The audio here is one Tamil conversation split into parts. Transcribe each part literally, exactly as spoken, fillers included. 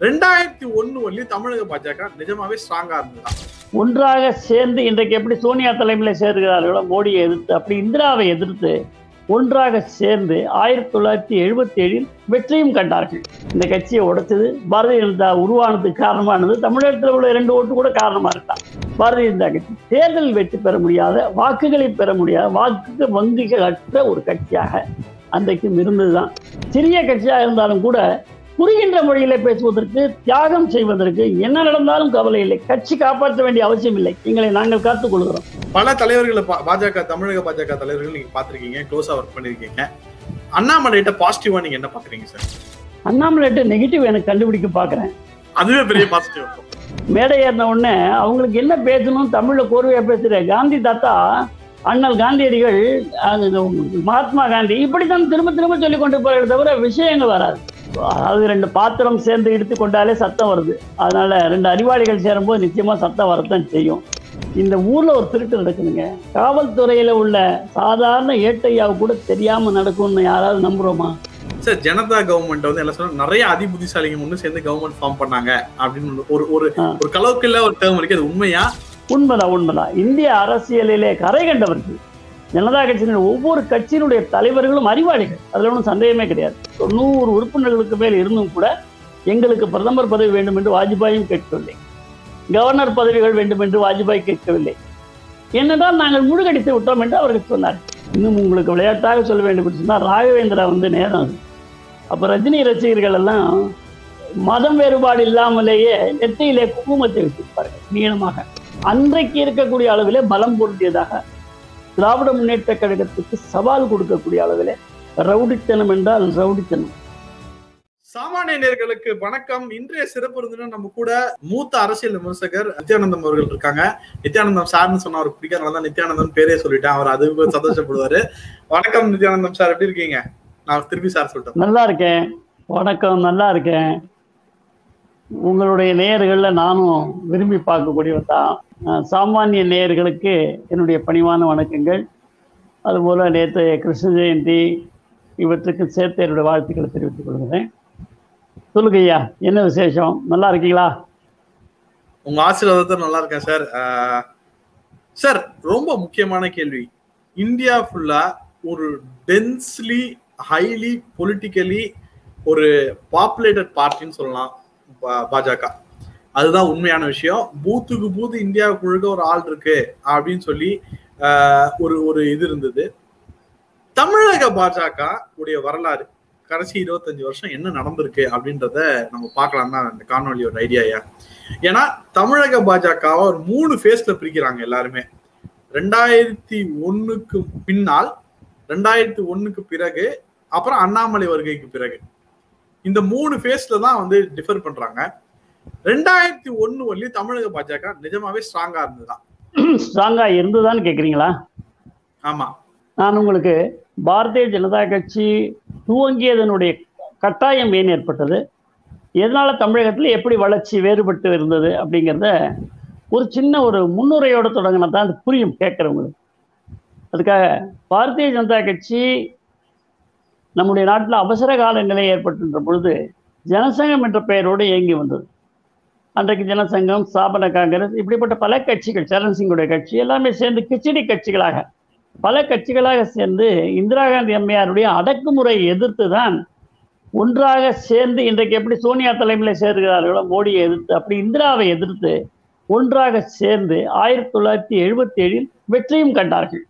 ரெண்டாயிரத்தி ஒண்ணு வரலையும் தமிழக பாஜக நிஜமாவே ஸ்ட்ராங்கா இருந்ததா? ஒன்றாக சேர்ந்து இன்றைக்கு எப்படி சோனியா தலைமையில் சேர்கிறார்களோ மோடியை எதிர்த்து, அப்படி இந்திராவை எதிர்த்து ஒன்றாக சேர்ந்து ஆயிரத்தி தொள்ளாயிரத்தி எழுபத்தி ஏழில் வெற்றியும் கண்டார்கள். இந்த கட்சியை உடைச்சது பாரதிய ஜனதா உருவானதுக்கு காரணமானது தமிழகத்தில் உள்ள இரண்டு ஓட்டு கூட காரணமா இருக்கான். பாரதிய ஜனதா கட்சி தேர்தலில் வெற்றி பெற முடியாத, வாக்குகளை பெற முடியாத, வாக்கு வங்கிகள் அற்ற ஒரு கட்சியாக அன்றைக்கும் இருந்ததுதான். சிறிய கட்சியாக இருந்தாலும் கூட புரிகின்ற மொழியிலே பேசுவதற்கு, தியாகம் செய்வதற்கு என்ன நடந்தாலும் கவலை இல்லை. கட்சி காப்பாற்ற வேண்டிய அவசியம் இல்லை. எங்களை நாங்கள் காத்துக் கொள்கிறோம். பல தலைவர்களை பாஜக தமிழக பாஜக தலைவர்கள் நீங்க பாத்திருக்கீங்க, க்ளோஸா ஒர்க் பண்ணிருக்கீங்க. அண்ணாமலைட்ட பாசிட்டிவா நீங்க என்ன பாக்குறீங்க சார்? அண்ணாமலைட்ட நெகட்டிவ் எனக்கு கண்டுபிடிக்க பாக்குறேன். அதுவே பெரிய பாசிட்டிவ். மேடை ஏறின உடனே அவங்களுக்கு என்ன பேசணும் தமிழ்ல கோர்வையா பேசுற காந்தி தாத்தா, அண்ணல் காந்தியடிகள், மகாத்மா காந்தி, இப்படித்தான் திரும்ப திரும்ப சொல்லி கொண்டு போறதை தவிர விஷயங்கள் வராது. அதாவது ரெண்டு பாத்திரம் சேர்ந்து இழுத்து கொண்டாலே சத்தம் வருது. அதனால ரெண்டு அறிவாளிகள் சேரும்போது நிச்சயமா சத்தம் வரத்தான் செய்யும். இந்த ஊர்ல ஒரு திருட்டு நடக்குதுங்க. காவல்துறையில உள்ள சாதாரண ஏட்டையாவு கூட தெரியாம நடக்கும்னு யாராவது நம்புறோமா? சார், ஜனதா கவர்மெண்ட் வந்து என்ன சொல்ற, நிறைய அதிபுத்திசாலிங்க ஒண்ணு சேர்ந்து கவர்மெண்ட் ஃபார்ம் பண்ணாங்க அப்படின்னு ஒரு ஒரு ஒரு கலோக்கில ஒரு டேர்ம் இருக்கு. அது உண்மையா? உண்மைதான், உண்மைதான். இந்திய அரசியலிலே கரை கண்டவர்கள் ஜனதா கட்சியினுடைய ஒவ்வொரு கட்சியினுடைய தலைவர்களும் அறிவாளிகள், அதுல ஒன்றும் சந்தேகமே கிடையாது. தொண்ணூறு உறுப்பினர்களுக்கு மேல் இருந்தும் கூட எங்களுக்கு பிரதமர் பதவி வேண்டும் என்று வாஜ்பாயும் கேட்கவில்லை, கவர்னர் பதவிகள் வேண்டும் என்று வாஜ்பாய் கேட்கவில்லை. என்னதான் நாங்கள் முழுகடித்து விட்டோம் என்று அவர்கள் சொன்னார். இன்னும் உங்களுக்கு விளையாட்டாக சொல்ல வேண்டும் என்று சொன்னால், ராகவேந்திரா வந்து நேரம், அப்போ ரஜினி ரசிகர்கள் எல்லாம் மதம் வேறுபாடு இல்லாமலேயே நெற்றியிலே குங்குமத்தை வச்சிருப்பார்கள் நீளமாக. அன்றைக்கு இருக்கக்கூடிய அளவிலே பலம் பொருந்தியதாக திராவிட முன்னேற்ற கழகத்துக்கு சவால் கொடுக்கக்கூடிய அளவில் ரவுடித்தனம் என்றால் ரவுடித்தனம். சாமானிய நேயர்களுக்கு வணக்கம். இன்றைய சிறப்பு விருந்தினர் நம்ம கூட மூத்த அரசியல் விமர்சகர் நித்யானந்தம் அவர்கள் இருக்காங்க. நித்யானந்தம் சார்னு சொன்ன அவருக்கு பிடிக்காதனால தான் நித்யானந்தம் பேரே சொல்லிட்டேன். அவர் அது சந்தோஷப்படுவாரு. வணக்கம் நித்யானந்தம் சார், எப்படி இருக்கீங்க? நான் திருப்பி சார் சொல்லிட்டேன். நல்லா இருக்கேன், வணக்கம், நல்லா இருக்கேன். உங்களுடைய நேயர்கள்ல நானும் விரும்பி பார்க்கக்கூடியவர் தான். சாமானிய நேயர்களுக்கு என்னுடைய பணிவான வணக்கங்கள். அதுபோல் நேற்று கிருஷ்ண ஜெயந்தி இவற்றுக்கு சேர்த்து என்னுடைய வாழ்த்துக்களை தெரிவித்துக் கொள்கிறேன். சொல்லுங்க ஐயா, என்ன விசேஷம்? நல்லா இருக்கீங்களா? உங்க ஆசீர்வாதத்தை நல்லா இருக்கேன் சார். சார், ரொம்ப முக்கியமான கேள்வி. இந்தியா ஃபுல்லா ஒரு டென்ஸ்லி ஹைலி பொலிட்டிக்கலி ஒரு பாப்புலேட்டட் பார்ட்டின்னு சொல்லலாம் பாஜக. அதுதான் உண்மையான விஷயம். பூத்துக்கு பூத்து இந்தியாவுக்கு முழுக்க ஒரு ஆள் இருக்கு அப்படின்னு சொல்லி ஒரு ஒரு இது இருந்தது. தமிழக பாஜக உடைய வரலாறு கடைசி இருபத்தஞ்சு வருஷம் என்ன நடந்திருக்கு அப்படின்றத நம்ம பார்க்கலாம் தான் இந்த காணொலியோட ஐடியாயா. ஏன்னா தமிழக பாஜகவை ஒரு மூணு ஃபேஸ்ல பிரிக்கிறாங்க எல்லாருமே. ரெண்டாயிரத்தி ஒண்ணுக்கு பின்னால், ரெண்டாயிரத்தி ஒண்ணுக்கு பிறகு, அப்புறம் அண்ணாமலை வருகைக்கு பிறகு, இந்த மூணு ஃபேஸ்ல தான் வந்து டிஃபர் பண்றாங்க. ரெண்டாயிரத்தி ஒண்ணு வரலையும் தமிழக பாஜக நிஜமாவே ஸ்ட்ராங்கா இருந்ததா? ஸ்ட்ராங்கா இருந்ததான்னு கேக்குறீங்களா? ஆமா. நான் உங்களுக்கு பாரதிய ஜனதா கட்சி துவங்கியதனுடைய கட்டாயம் ஏன் ஏற்பட்டது, எதனால தமிழகத்தில் எப்படி வளர்ச்சி வேறுபட்டு இருந்தது அப்படிங்கிறத ஒரு சின்ன ஒரு முன்னுரையோட தொடங்கினா தான் அது புரியும் கேட்குறவங்களுக்கு. அதுக்காக பாரதிய ஜனதா கட்சி நம்முடைய நாட்டில் அவசர கால நிலை ஏற்பட்டுன்ற பொழுது ஜனசங்கம் என்ற பெயரோடு இயங்கி வந்தது. அன்றைக்கு ஜனசங்கம், ஸ்தாபன காங்கிரஸ், இப்படிப்பட்ட பல கட்சிகள், சரண் சிங்குடைய கட்சி எல்லாமே சேர்ந்து கிச்சடி கட்சிகளாக பல கட்சிகளாக சேர்ந்து இந்திரா காந்தி அம்மையாருடைய அடக்குமுறை எதிர்த்து தான் ஒன்றாக சேர்ந்து இன்றைக்கு எப்படி சோனியா தலைமையில் சேர்கிறார்களோ மோடியை எதிர்த்து, அப்படி இந்திராவை எதிர்த்து ஒன்றாக சேர்ந்து ஆயிரத்தி தொள்ளாயிரத்தி எழுபத்தி ஏழில் வெற்றியும் கண்டார்கள்.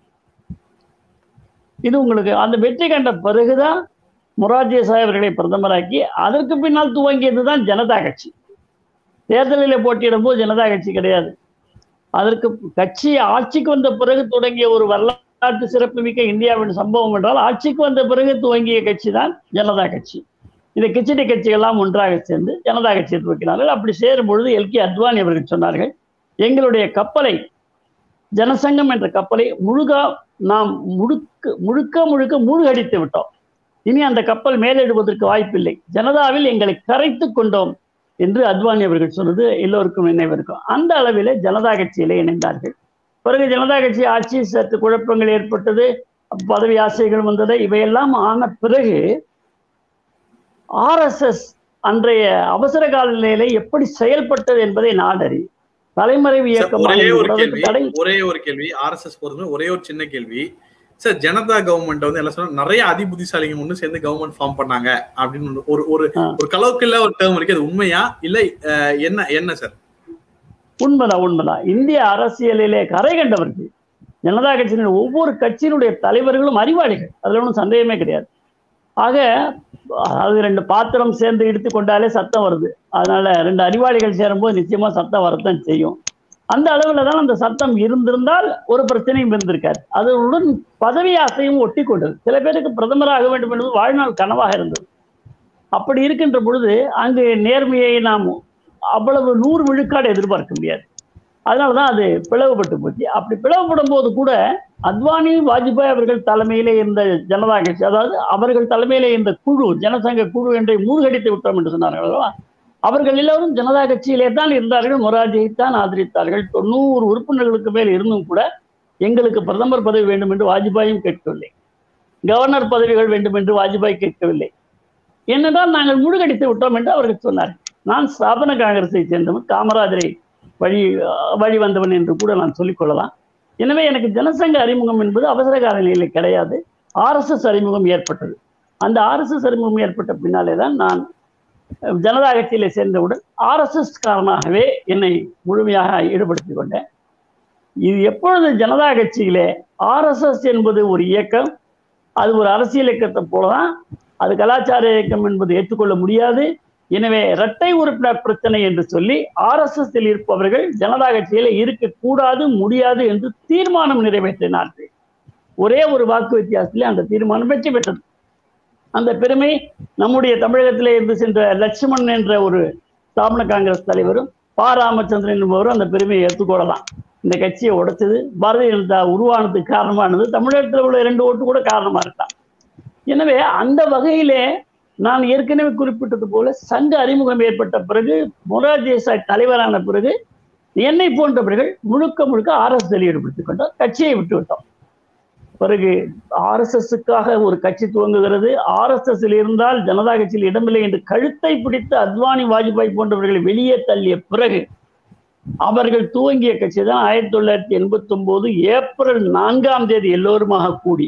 இது உங்களுக்கு அந்த வெற்றி கண்ட பிறகுதான் மொரார்ஜி தேசாய் அவர்களை பிரதமராக்கி அதற்கு பின்னால் துவங்கியது தான் ஜனதா கட்சி. தேர்தலில் போட்டியிடும் போது ஜனதா கட்சி கிடையாது. அதற்கு கட்சி ஆட்சிக்கு வந்த பிறகு தொடங்கிய ஒரு வரலாற்று சிறப்புமிக்க இந்தியாவின் சம்பவம் என்றால் ஆட்சிக்கு வந்த பிறகு துவங்கிய கட்சி தான் ஜனதா கட்சி. இந்த கிச்சடி கட்சிகள்லாம் ஒன்றாக சேர்ந்து ஜனதா கட்சியை துவக்கினார்கள். அப்படி சேரும் பொழுது எல்கே அத்வானி அவர்கள் சொன்னார்கள், எங்களுடைய கப்பலை, ஜனசங்கம் என்ற கப்பலை முழுக நாம் முழுக்க முழுக்க முழுக்க மூழ்கடித்து விட்டோம். இனி அந்த கப்பல் மேலிடுவதற்கு வாய்ப்பில்லை. ஜனதாவில் எங்களை கரைத்து கொண்டோம் என்று அத்வானி அவர்கள் சொன்னது எல்லோருக்கும் நினைவிருக்கும். அந்த அளவில் ஜனதா கட்சியிலே இணைந்தார்கள். பிறகு ஜனதா கட்சி ஆட்சி சற்று குழப்பங்கள் ஏற்பட்டது, பதவி ஆசைகள் வந்தது. இவையெல்லாம் ஆன பிறகு ஆர்எஸ்எஸ் அன்றைய அவசர கால நிலையில எப்படி செயல்பட்டது என்பதை நான் அறிவேன். தலைமறைவு இயக்கம் ஒரே ஒரு கேள்வி ஒரே ஒரு கேள்வி ஆர்எஸ்எஸ் பொறுத்து ஒரே ஒரு சின்ன கேள்வி சார். ஜனதா கவர்மெண்ட் வந்து எல்லாம் சொன்னா நிறைய அதிபுத்திசாலிங்க ஒண்ணு சேர்ந்து கவர்மெண்ட் ஃபார்ம் பண்ணாங்க அப்படின்னு ஒரு ஒரு ஒரு கலோக்கியல்ல ஒரு டேர்ம் இருக்கு. அது உண்மையா இல்ல என்ன என்ன சார்? உண்மைதான் உண்மைதான். இந்திய அரசியலிலே கரை கண்டவர்கள் ஜனதா கட்சியினுடைய ஒவ்வொரு கட்சியினுடைய தலைவர்களும் அறிவாளிகள், அதுல ஒன்றும் சந்தேகமே கிடையாது. ஆக அது ரெண்டு பாத்திரம் சேர்ந்து இழுத்து கொண்டாலே சத்தம் வருது. அதனால ரெண்டு அறிவாளிகள் சேரும்போது நிச்சயமா சத்தம் வரத்தான் செய்யும். அந்த அளவுல தான் அந்த சத்தம் இருந்திருந்தால் ஒரு பிரச்சனையும் இருந்திருக்காது. அதனுடன் பதவி ஆசையும் ஒட்டி கொண்டது. சில பேருக்கு பிரதமராக வேண்டும் என்பது வாழ்நாள் கனவாக இருந்தது. அப்படி இருக்கின்ற பொழுது அங்கு நேர்மையை நாம் அவ்வளவு நூறு விழுக்காடு எதிர்பார்க்க முடியாது. அதனாலதான் அது பிளவுபட்டு போச்சு. அப்படி பிளவுபடும் போது கூட அத்வானி வாஜ்பாய் அவர்கள் தலைமையிலே இருந்த ஜனதா கட்சி, அதாவது அவர்கள் தலைமையிலே இருந்த குழு, ஜனசங்க குழு என்றை மூழ்கடித்து விட்டோம் என்று சொன்னார்கள். அவர்கள் எல்லோரும் ஜனதா கட்சியிலே தான் இருந்தார்கள், மொராஜியை தான் ஆதரித்தார்கள். தொண்ணூறு உறுப்பினர்களுக்கு மேல் இருந்தும் கூட எங்களுக்கு பிரதமர் பதவி வேண்டும் என்று வாஜ்பாயும் கேட்கவில்லை, கவர்னர் பதவிகள் வேண்டும் என்று வாஜ்பாய் கேட்கவில்லை. என்னதான் நாங்கள் மூழ்கடித்து விட்டோம் என்று அவர்கள் சொன்னார்கள். நான் ஸ்தாபன காங்கிரஸை சேர்ந்தவன், காமராஜரை வழி வழி வந்தவன் என்று கூட நான் சொல்லிக் கொள்ளலாம். எனவே எனக்கு ஜனசங்க அறிமுகம் என்பது அவசர கால நிலையில் கிடையாது, ஆர்எஸ்எஸ் அறிமுகம் ஏற்பட்டது. அந்த ஆர்எஸ்எஸ் அறிமுகம் ஏற்பட்ட பின்னாலே தான் நான் ஜனதா கட்சியிலே சேர்ந்தவுடன் ஆர்எஸ்எஸ் காரணமாகவே என்னை முழுமையாக ஈடுபடுத்திக் கொண்டேன். இது எப்பொழுது ஜனதா கட்சியிலே ஆர்எஸ்எஸ் என்பது ஒரு இயக்கம், அது ஒரு அரசியல் இயக்கத்தை போலதான், அது கலாச்சார இயக்கம் என்பது ஏற்றுக்கொள்ள முடியாது. எனவே இரட்டை உறுப்பினர் பிரச்சனை என்று சொல்லி ஆர்எஸ்எஸ் இருப்பவர்கள் ஜனதா கட்சியில இருக்கக்கூடாது, முடியாது என்று தீர்மானம் நிறைவேற்றினார்கள். ஒரே ஒரு வாக்கு வித்தியாசத்திலே அந்த தீர்மானம் வெற்றி பெற்றது. அந்த பெருமை நம்முடைய தமிழகத்திலே இருந்து சென்ற லட்சுமணன் என்ற ஒரு ஸ்தாபன காங்கிரஸ் தலைவரும் பா ராமச்சந்திரன் என்பவரும் அந்த பெருமையை ஏற்றுக்கொள்ளலாம். இந்த கட்சியை உடைச்சது, பாரதிய ஜனதா உருவானதுக்கு காரணமானது தமிழகத்தில் உள்ள இரண்டு ஓட்டு கூட காரணமா இருக்கலாம். எனவே அந்த வகையிலே நான் ஏற்கனவே குறிப்பிட்டது போல சங்க அறிமுகம் ஏற்பட்ட பிறகு, மொரார்ஜி தேசாய் தலைவரான பிறகு என்னை போன்றவர்கள் முழுக்க முழுக்க ஆர்எஸ்எஸ் ஈடுபடுத்திக் கொண்டோம், கட்சியை விட்டு விட்டோம். பிறகு ஆர்எஸ்எஸ்க்காக ஒரு கட்சி துவங்குகிறது, ஆர்எஸ்எஸ் இருந்தால் ஜனதா கட்சியில் இடமில்லை என்று கழுத்தை பிடித்து அத்வானி வாஜ்பாய் போன்றவர்களை வெளியே தள்ளிய பிறகு அவர்கள் துவங்கிய கட்சி தான் ஆயிரத்தி தொள்ளாயிரத்தி எண்பத்தி ஒன்பது ஏப்ரல் நான்காம் தேதி எல்லோருமாக கூடி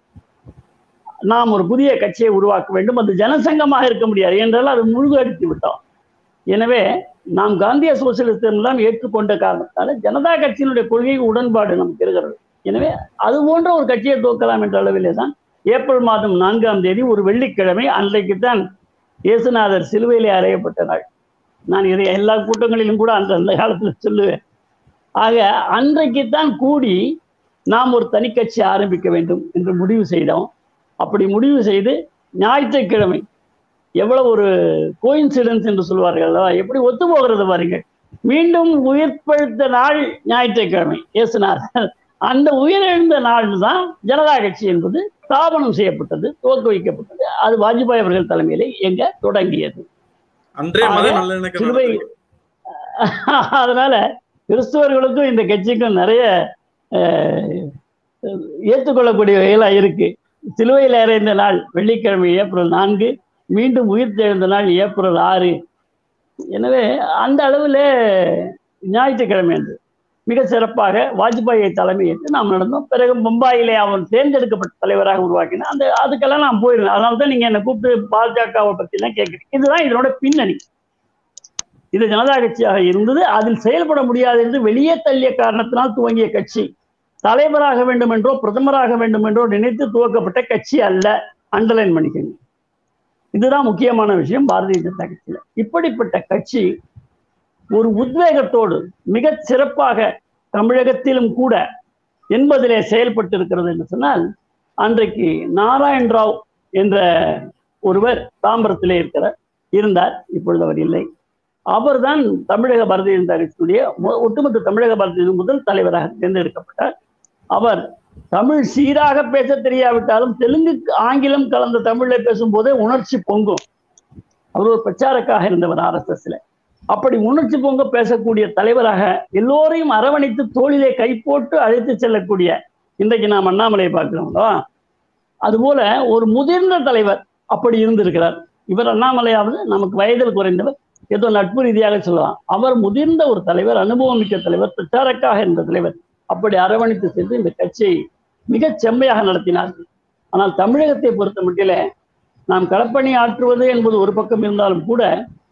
நாம் ஒரு புதிய கட்சியை உருவாக்க வேண்டும். அது ஜனசங்கமாக இருக்க முடியாது என்றால் அது முழுகடித்து விட்டோம். எனவே நாம் காந்திய சோசியலிசம் எல்லாம் ஏற்றுக்கொண்ட காரணத்தால் ஜனதா கட்சியினுடைய கொள்கை உடன்பாடு நமக்கு இருக்கிறது. எனவே அது போன்ற ஒரு கட்சியை துவக்கலாம் என்ற அளவிலே தான் ஏப்ரல் மாதம் நான்காம் தேதி ஒரு வெள்ளிக்கிழமை, அன்றைக்கு தான் இயேசுநாதர் சிலுவையிலே அறையப்பட்ட நாள். நான் இதை எல்லா கூட்டங்களிலும் கூட அந்த அந்த காலத்தில் சொல்லுவேன். ஆக அன்றைக்குத்தான் கூடி நாம் ஒரு தனி கட்சி ஆரம்பிக்க வேண்டும் என்று முடிவு செய்தோம். அப்படி முடிவு செய்து ஞாயிற்றுக்கிழமை, எவ்வளவு ஒரு கோயின்சிடன்ஸ் என்று சொல்வார்கள், எப்படி ஒத்து போகிறது பாருங்கள். மீண்டும் உயிர்ப்பெழுத்த நாள் ஞாயிற்றுக்கிழமை இயேசுநாதர். அந்த உயிரெழுந்த நாள் தான் ஜனதா கட்சி என்பது ஸ்தாபனம் செய்யப்பட்டது, துவக்க வைக்கப்பட்டது. அது வாஜ்பாய் அவர்கள் தலைமையிலே எங்க தொடங்கியது. அதனால கிறிஸ்துவர்களுக்கும் இந்த கட்சிக்கும் நிறைய ஏற்றுக்கொள்ளக்கூடிய வகையில இருக்கு. சிலுவையில் அறைந்த நாள் வெள்ளிக்கிழமை ஏப்ரல் நான்கு, மீண்டும் உயிர் தெழுந்த நாள் ஏப்ரல் ஆறு. எனவே அந்த அளவில் ஞாயிற்றுக்கிழமை என்று மிக சிறப்பாக வாஜ்பாயை தலைமையேற்று நாம் நடந்தோம். பிறகு மும்பாயிலே அவன் தேர்ந்தெடுக்கப்பட்ட தலைவராக உருவாக்கினான். அந்த அதுக்கெல்லாம் நான் போயிருந்தேன். அதனால தான் நீங்க என்னை கூப்பிட்டு பாஜகவை பற்றி எல்லாம் கேட்குறீங்க. இதுதான் இதனோட பின்னணி. இது ஜனதா கட்சியாக இருந்தது, அதில் செயல்பட முடியாது என்று வெளியே தள்ளிய காரணத்தினால் துவங்கிய கட்சி. தலைவராக வேண்டும் என்றோ பிரதமராக வேண்டும் என்றோ நினைத்து துவக்கப்பட்ட கட்சி அல்ல. அண்டர்லைன் பண்ணிக்கணும். இதுதான் முக்கியமான விஷயம் பாரதிய ஜனதா கட்சியில. இப்படிப்பட்ட கட்சி ஒரு உத்வேகத்தோடு மிக சிறப்பாக தமிழகத்திலும் கூட என்பதிலே செயல்பட்டு இருக்கிறது என்று சொன்னால், அன்றைக்கு நாராயண் ராவ் என்ற ஒருவர் தாம்பரத்திலே இருக்கிறார், இருந்தார், இப்பொழுது அவர் இல்லை. அவர்தான் தமிழக பாரதிய ஜனதா கட்சியுடைய ஒட்டுமொத்த தமிழக பாரதிய முதல் தலைவராக தேர்ந்தெடுக்கப்பட்டார். அவர் தமிழ் சீராக பேச தெரியாவிட்டாலும் தெலுங்கு ஆங்கிலம் கலந்த தமிழ்ல பேசும்போதே உணர்ச்சி பொங்கும். அவர் ஒரு பிரச்சாரக்காக இருந்தவர் ஆர்எஸ்எஸ்ல. அப்படி உணர்ச்சி பொங்க பேசக்கூடிய தலைவராக எல்லோரையும் அரவணைத்து தோளிலே கை போட்டு அழைத்து செல்லக்கூடிய, இன்றைக்கு நாம் அண்ணாமலையை பார்க்கிறோம், அதுபோல ஒரு முதிர்ந்த தலைவர் அப்படி இருந்திருக்கிறார். இவர் அண்ணாமலையாவது நமக்கு வயதில் குறைந்தவர், ஏதோ நட்பு ரீதியாக சொல்லலாம். அவர் முதிர்ந்த ஒரு தலைவர், அனுபவமிக்க தலைவர், பிரச்சாரக்காக இருந்த தலைவர். அப்படி அரவணைத்து சென்று இந்த கட்சியை மிகச் செம்மையாக நடத்தினார்கள். ஆனால் தமிழகத்தை பொறுத்த மட்டில நாம் களப்பணி ஆற்றுவது என்பது ஒரு பக்கம் இருந்தாலும் கூட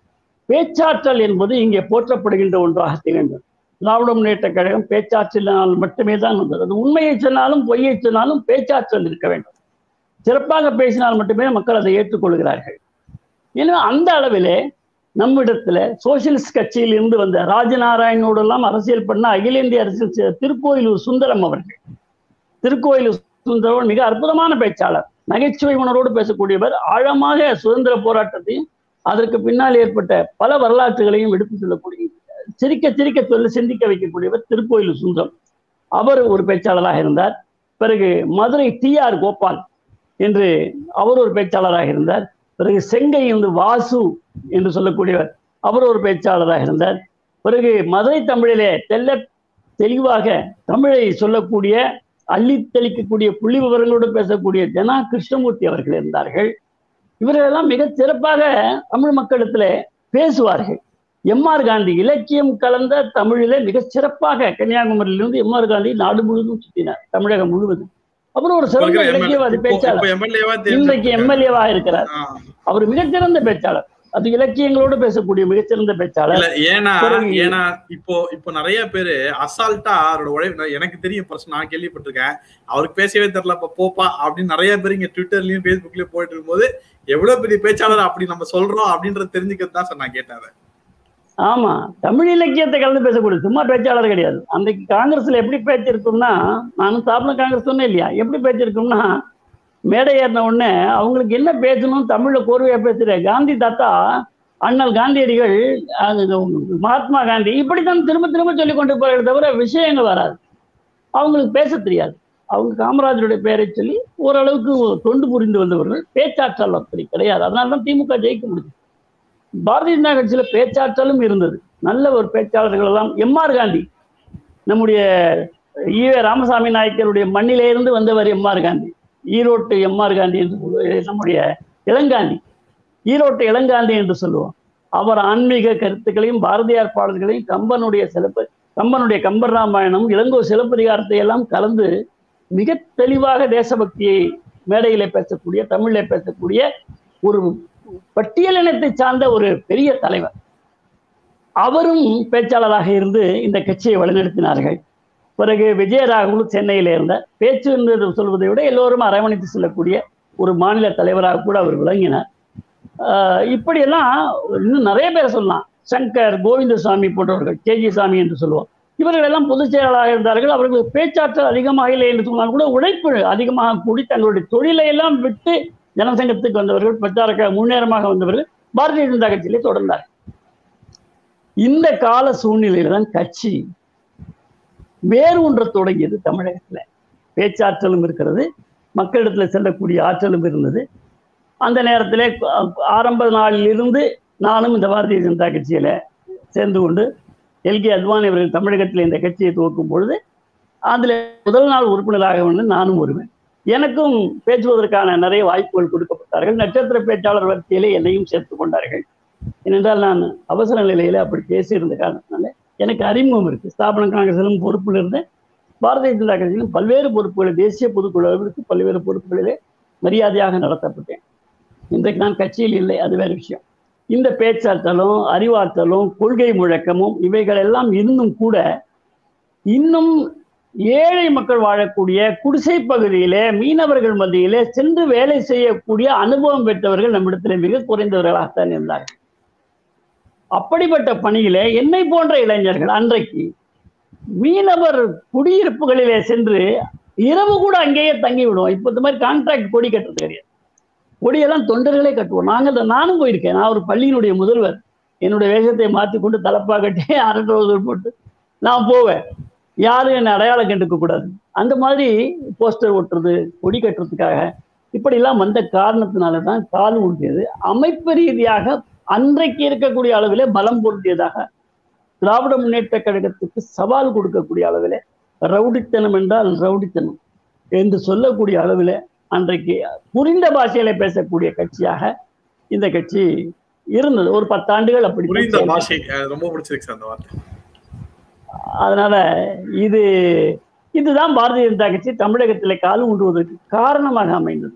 பேச்சாற்றல் என்பது இங்கே போற்றப்படுகின்ற ஒன்றாக திகழ்ந்தது. திராவிட முன்னேற்ற கழகம் பேச்சாற்றலினால் மட்டுமே தான் வந்தது. அது உண்மையை சொன்னாலும் பொய்யை சொன்னாலும் பேச்சாற்றல் இருக்க வேண்டும். சிறப்பாக பேசினால் மட்டுமே மக்கள் அதை ஏற்றுக்கொள்கிறார்கள். எனவே அந்த அளவிலே நம்மிடத்துல சோசியலிஸ்ட் கட்சியில் இருந்து வந்த ராஜநாராயணோடு எல்லாம் அரசியல் பண்ண அகில இந்திய அரசியல் திருக்கோயிலூர் சுந்தரம் அவர்கள், திருக்கோயிலூர் சுந்தரம் மிக அற்புதமான பேச்சாளர், நகைச்சுவை உணர்வோடு பேசக்கூடியவர், ஆழமாக சுதந்திர போராட்டத்தையும் அதற்கு பின்னால் ஏற்பட்ட பல வரலாற்றுகளையும் எடுத்து சொல்லக்கூடிய, சிரிக்க சிரிக்க சொல்ல சிந்திக்க வைக்கக்கூடியவர் திருக்கோயிலூர் சுந்தரம். அவர் ஒரு பேச்சாளராக இருந்தார். பிறகு மதுரை டி ஆர் கோபால் என்று அவர் ஒரு பேச்சாளராக இருந்தார். பிறகு செங்கை வந்து வாசு என்று சொல்லக்கூடியவர், அவர் ஒரு பேச்சாளராக இருந்தார். பிறகு மதுரை தமிழிலே தெல்ல தெளிவாக தமிழை சொல்லக்கூடிய, அள்ளி தெளிக்கக்கூடிய, புள்ளி விவரங்களோடு பேசக்கூடிய ஜனா கிருஷ்ணமூர்த்தி அவர்கள் இருந்தார்கள். இவர்களெல்லாம் மிக சிறப்பாக தமிழ் மக்களிடத்துல பேசுவார்கள். எம் ஆர் காந்தி இலக்கியம் கலந்த தமிழிலே மிக சிறப்பாக கன்னியாகுமரியிலிருந்து எம் ஆர் காந்தி நாடு முழுவதும் சுற்றினார், தமிழகம் முழுவதும். அப்புறம் ஒரு சிறந்த இலக்கியவாதி பேச்சாளர், இன்றைக்கு எம்எல்ஏவா இருக்கிறார். அவர் மிகச்சிறந்த பேச்சாளர், அது இலக்கியங்களோடு பேசக்கூடிய மிகச்சிறந்த பேச்சாளர். ஏன்னா ஏன்னா இப்போ இப்போ நிறைய பேரு அசால்ட்டா அவரோட உழைப்பு, எனக்கு தெரியும், நான் கேள்விப்பட்டிருக்கேன், அவருக்கு பேசவே தெரியல போப்பா அப்படின்னு நிறைய பேர் இங்க ட்விட்டர்லயும் பேஸ்புக்லயும் போயிட்டு இருக்கும்போது எவ்வளவு பெரிய பேச்சாளர் அப்படி நம்ம சொல்றோம் அப்படின்றத தெரிஞ்சுக்கிறது தான் சார் நான் கேட்டேன். ஆமா, தமிழ் இலக்கியத்தை கலந்து பேசக்கூடிய சும்மா பேச்சாளர் கிடையாது. அன்றைக்கு காங்கிரஸ்ல எப்படி பேச்சு இருக்கும்னா, நானும் ஸ்தாபன காங்கிரஸ் சொன்னேன் இல்லையா, எப்படி பேச்சு இருக்கும்னா, மேடை ஏறின உடனே அவங்களுக்கு என்ன பேசணும் தமிழ்ல கோர்வையா பேசுற காந்தி தாத்தா, அண்ணல் காந்தியடிகள், மகாத்மா காந்தி, இப்படித்தான் திரும்ப திரும்ப சொல்லி கொண்டு போகிற தவிர விஷயங்கள் வராது. அவங்களுக்கு பேச தெரியாது. அவங்க காமராஜருடைய பெயரை சொல்லி ஓரளவுக்கு தொண்டு புரிந்து வந்தவர்கள், பேச்சாற்றல் அப்படி கிடையாது. அதனால்தான் திமுக ஜெயிக்க முடியும். பாரதிய ஜனதா கட்சியில பேச்சாற்றலும் இருந்தது, நல்ல ஒரு பேச்சாளர்கள் எல்லாம். எம் ஆர் காந்தி, நம்முடைய ஈவே ராமசாமி நாயக்கருடைய மண்ணிலே இருந்து வந்தவர் எம் ஆர் காந்தி, ஈரோட்டு எம் ஆர் காந்தி என்று நம்முடைய இளங்காந்தி, ஈரோட்டு இளங்காந்தி என்று சொல்லுவோம். அவர் ஆன்மீக கருத்துக்களையும் பாரதியார் பாடல்களையும் கம்பனுடைய சிலப்ப கம்பனுடைய கம்பர் ராமாயணம், இளங்கோ சிலப்பதிகாரத்தை எல்லாம் கலந்து மிக தெளிவாக தேசபக்தியை மேடையிலே பேசக்கூடிய, தமிழிலே பேசக்கூடிய ஒரு பட்டியலினத்தை சார்ந்த ஒரு பெரிய தலைவர். அவரும் பேச்சாளராக இருந்து இந்த கட்சியை வழிநடத்தினார்கள். பிறகு விஜயராகவும் சென்னையில இருந்த பேச்சு என்று சொல்வதை விட எல்லோரும் அரவணைத்து செல்லக்கூடிய ஒரு மாநில தலைவராக கூட அவர் விளங்கினார். ஆஹ் இப்படியெல்லாம் இன்னும் நிறைய பேர் சொல்லலாம். சங்கர், கோவிந்தசாமி போன்றவர்கள், கே ஜி சாமி என்று சொல்லுவோம். இவர்கள் எல்லாம் பொதுச் செயலாளராக இருந்தார்கள். அவர்களுக்கு பேச்சாற்றல் அதிகமாக இல்லை என்று சொன்னால் கூட உழைப்பு அதிகமாக கூடி தங்களுடைய தொழிலை எல்லாம் விட்டு ஜனசங்கத்துக்கு வந்தவர்கள், பிரச்சாரக்க முன்னேறமாக வந்தவர்கள் பாரதிய ஜனதா கட்சியிலே தொடர்ந்தார். இந்த கால சூழ்நிலையில தான் கட்சி வேறு ஒன்ற தொடங்கியது. தமிழகத்துல பேச்சாற்றலும் இருக்கிறது, மக்களிடத்துல செல்லக்கூடிய ஆற்றலும் இருந்தது. அந்த நேரத்திலே ஆரம்ப நாளில் இருந்து நானும் இந்த பாரதிய ஜனதா கட்சியில சேர்ந்து கொண்டு எல்கே அத்வானி அவர்கள் தமிழகத்தில் இந்த கட்சியை துவக்கும் பொழுது அதுல முதல் நாள் உறுப்பினராக வந்து நானும் வருவேன். எனக்கும் பேசுவதற்கான நிறைய வாய்ப்புகள் கொடுக்கப்பட்டார்கள். நட்சத்திர பேச்சாளர் வரிசையிலே என்னையும் சேர்த்து கொண்டார்கள். ஏனென்றால் நான் அவசர நிலையில அப்படி பேசியிருந்த காரணத்தினால எனக்கு அறிமுகம் இருக்கு. ஸ்தாபன காங்கிரசிலும் பொறுப்பில் இருந்தேன், பாரதிய ஜனதா கட்சியிலும் பல்வேறு பொறுப்புகளை, தேசிய பொதுக்குழுவிற்கு பல்வேறு பொறுப்புகளிலே மரியாதையாக நடத்தப்பட்டேன். இன்றைக்கு நான் கட்சியில் இல்லை, அது வேறு விஷயம். இந்த பேச்சாற்றலும் அறிவாற்றலும் கொள்கை முழக்கமும் இவைகள் எல்லாம் இருந்தும் கூட இன்னும் ஏழை மக்கள் வாழக்கூடிய குடிசை பகுதியிலே மீனவர்கள் மத்தியிலே சென்று வேலை செய்யக்கூடிய அனுபவம் பெற்றவர்கள் நம்மிடத்தில் மிக குறைந்தவர்களாகத்தான் இருந்தார்கள். அப்படிப்பட்ட பணியிலே என்னை போன்ற இளைஞர்கள் அன்றைக்கு மீனவர் குடியிருப்புகளிலே சென்று இரவு கூட அங்கேயே தங்கி விடுவோம். இப்போ இந்த மாதிரி கான்ட்ராக்ட் கொடி கட்டுறது கிடையாது, கொடியெல்லாம் தொண்டர்களே கட்டுவோம். நாங்கள் நானும் போயிருக்கேன். நான் ஒரு பள்ளியினுடைய முதல்வர், என்னுடைய வேஷத்தை மாற்றிக்கொண்டு தலப்பா கட்டி அரட்டை போட்டு நான் போவேன். யாரும் என்னை அடையாளம் கண்டுக்க கூடாது. அந்த மாதிரி போஸ்டர் ஒட்டுறது, கொடி கட்டுறதுக்காக இப்படிலாம் வந்த காரணத்தினால தான் கால் ஊன்றியது. அமைப்பு ரீதியாக அன்றைக்கு இருக்கக்கூடிய அளவிலே பலம் பொருந்தியதாக, திராவிட முன்னேற்ற கழகத்துக்கு சவால் கொடுக்கக்கூடிய அளவிலே, ரவுடித்தனம் என்றால் ரவுடித்தனம் என்று சொல்லக்கூடிய அளவிலே அன்றைக்கு புரிந்த பாஷையில பேசக்கூடிய கட்சியாக இந்த கட்சி இருந்தது. ஒரு பத்தாண்டுகள் அப்படி. புரிந்த பாஷை ரொம்ப பிடிச்சிருக்கு அந்த வார்த்தை. அதனால இது இதுதான் பாரதிய ஜனதா கட்சி தமிழகத்தில் கால் ஊன்றுவதற்கு காரணமாக அமைந்தது.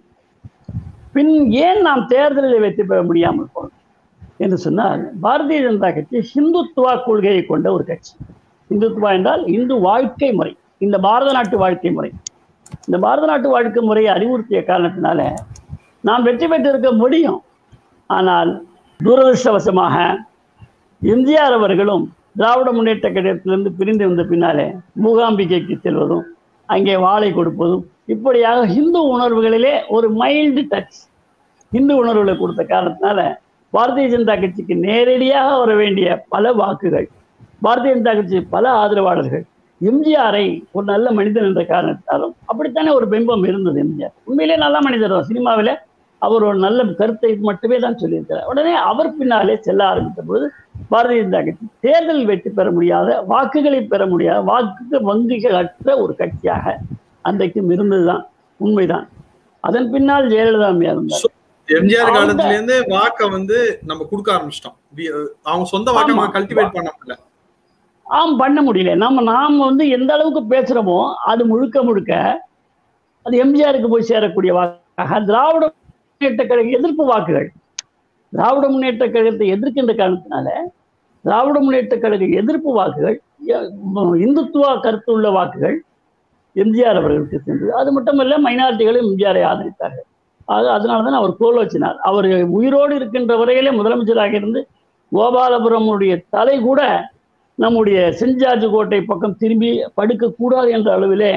பின் ஏன் நாம் தேர்தலில் வெற்றி பெற முடியாமல் போனோம் என்று சொன்னால், பாரதிய ஜனதா கட்சி ஹிந்துத்துவா கொள்கையை கொண்ட ஒரு கட்சி. இந்துத்துவா என்றால் இந்து வாழ்க்கை முறை, இந்த பாரத நாட்டு வாழ்க்கை முறை. இந்த பாரத நாட்டு வாழ்க்கை முறையை அறிவுறுத்திய காரணத்தினால நாம் வெற்றி பெற்றிருக்க முடியும். ஆனால் துரதிருஷ்டவசமாக எம்ஜிஆர் அவர்களும் திராவிட முன்னேற்ற கழகத்திலிருந்து பிரிந்து வந்த பின்னாலே மூகாம்பிகைக்கு செல்வதும், அங்கே வாளை கொடுப்பதும், இப்படியாக ஹிந்து உணர்வுகளிலே ஒரு மைல்டு டச் ஹிந்து உணர்வுகளை கொடுத்த காரணத்தினால பாரதிய ஜனதா கட்சிக்கு நேரடியாக வர வேண்டிய பல வாக்குகள், பாரதிய ஜனதா கட்சி பல ஆதரவாளர்கள் எம்ஜிஆரை ஒரு நல்ல மனிதன் என்ற காரணத்தாலும், அப்படித்தானே ஒரு பிம்பம் இருந்தது. எம்ஜிஆர் உண்மையிலே நல்ல மனிதர் தான். சினிமாவில் அவர் ஒரு நல்ல கருத்தை மட்டுமே தான் சொல்லியிருக்கிறார். உடனே அவர் பின்னாலே செல்ல ஆரம்பித்த பொழுது பாரதிய ஜனதா கட்சி தேர்தலில் வெற்றி பெற முடியாத, வாக்குகளை பெற முடியாத, வாக்கு வங்கிகள் அற்ற ஒரு கட்சியாக அன்றைக்கும் இருந்ததுதான் உண்மைதான். அதன் பின்னால் ஜெயலலிதா அம்மையார் இருந்தார். எம்ஜிஆர் காலத்துல இருந்து வாக்க வந்து நம்ம கொடுக்க ஆரம்பிச்சிட்டோம். அவங்க சொந்த வாக்க கல்டிவேட் பண்ண முடியல. ஆம், பண்ண முடியல. நம்ம நாம வந்து எந்த அளவுக்கு பேசுறோமோ அது முழுக்க முழுக்க அது எம்ஜிஆருக்கு போய் சேரக்கூடிய வாக்காக, திராவிட முன்னேற்ற கழக எதிர்ப்பு வாக்குகள், திராவிட முன்னேற்ற கழகத்தை எதிர்க்கின்ற காரணத்தினால திராவிட முன்னேற்ற கழக எதிர்ப்பு வாக்குகள், இந்துத்துவா கருத்துள்ள வாக்குகள் எம்ஜிஆர் அவர்களுக்கு சென்றது. அது மட்டுமல்ல, மைனாரிட்டிகளும் எம்ஜிஆரை ஆதரித்தார்கள். ஆக அதனால்தான் அவர் கோல் வச்சினார். அவர் உயிரோடு இருக்கின்ற வரையிலே முதலமைச்சராக இருந்து கோபாலபுரமுடைய தலை கூட நம்முடைய சென்ட் ஜார்ஜ் கோட்டை பக்கம் திரும்பி படுக்கக்கூடாது என்ற அளவிலே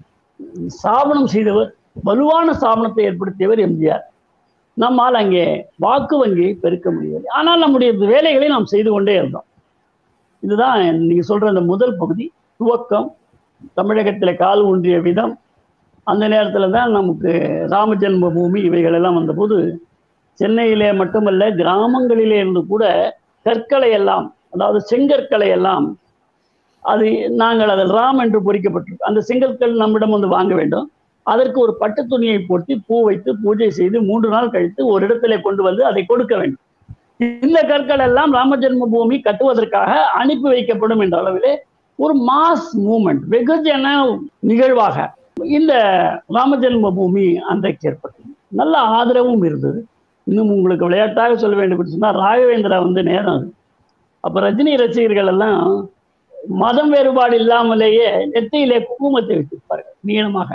ஸ்தாபனம் செய்தவர், வலுவான ஸ்தாபனத்தை ஏற்படுத்தியவர் எம்ஜிஆர். நம்மால் அங்கே வாக்கு வங்கியை பெருக்க முடியவில்லை. ஆனால் நம்முடைய வேலைகளை நாம் செய்து கொண்டே இருந்தோம். இதுதான் நீங்க சொல்ற அந்த முதல் பகுதி, துவக்கம், தமிழகத்தில் கால் ஊன்றிய விதம். அந்த நேரத்தில் தான் நமக்கு ராம ஜென்ம பூமி இவைகள் எல்லாம் வந்தபோது சென்னையிலே மட்டுமல்ல, கிராமங்களிலே இருந்து கூட கற்களை எல்லாம், அதாவது செங்கற்களை எல்லாம், அது நாங்கள் அதில் ராம் என்று பொறிக்கப்பட்டிருக்கோம். அந்த செங்கற்கள் நம்மிடம் வந்து வாங்க வேண்டும். அதற்கு ஒரு பட்டு துணியை போட்டு பூ வைத்து பூஜை செய்து மூன்று நாள் கழித்து ஒரு இடத்திலே கொண்டு வந்து அதை கொடுக்க வேண்டும். இந்த கற்கள் எல்லாம் ராம ஜென்ம பூமி கட்டுவதற்காக அனுப்பி வைக்கப்படும் என்ற அளவிலே ஒரு மாஸ் மூவ்மெண்ட், வெகுஜன நிகழ்வாக இந்த ராம ஜென்ம பூமி அன்றைக்கு ஏற்பட்டது. நல்ல ஆதரவும் இருந்தது. இன்னும் உங்களுக்கு விளையாட்டாக சொல்ல வேண்டும் சொன்னால், ராகவேந்திரா வந்து நேரம் அது. அப்போ ரஜினி ரசிகர்கள் எல்லாம் மதம் வேறுபாடு இல்லாமலேயே நெத்தியிலே குங்குமத்தை வைத்திருப்பார்கள் நீளமாக.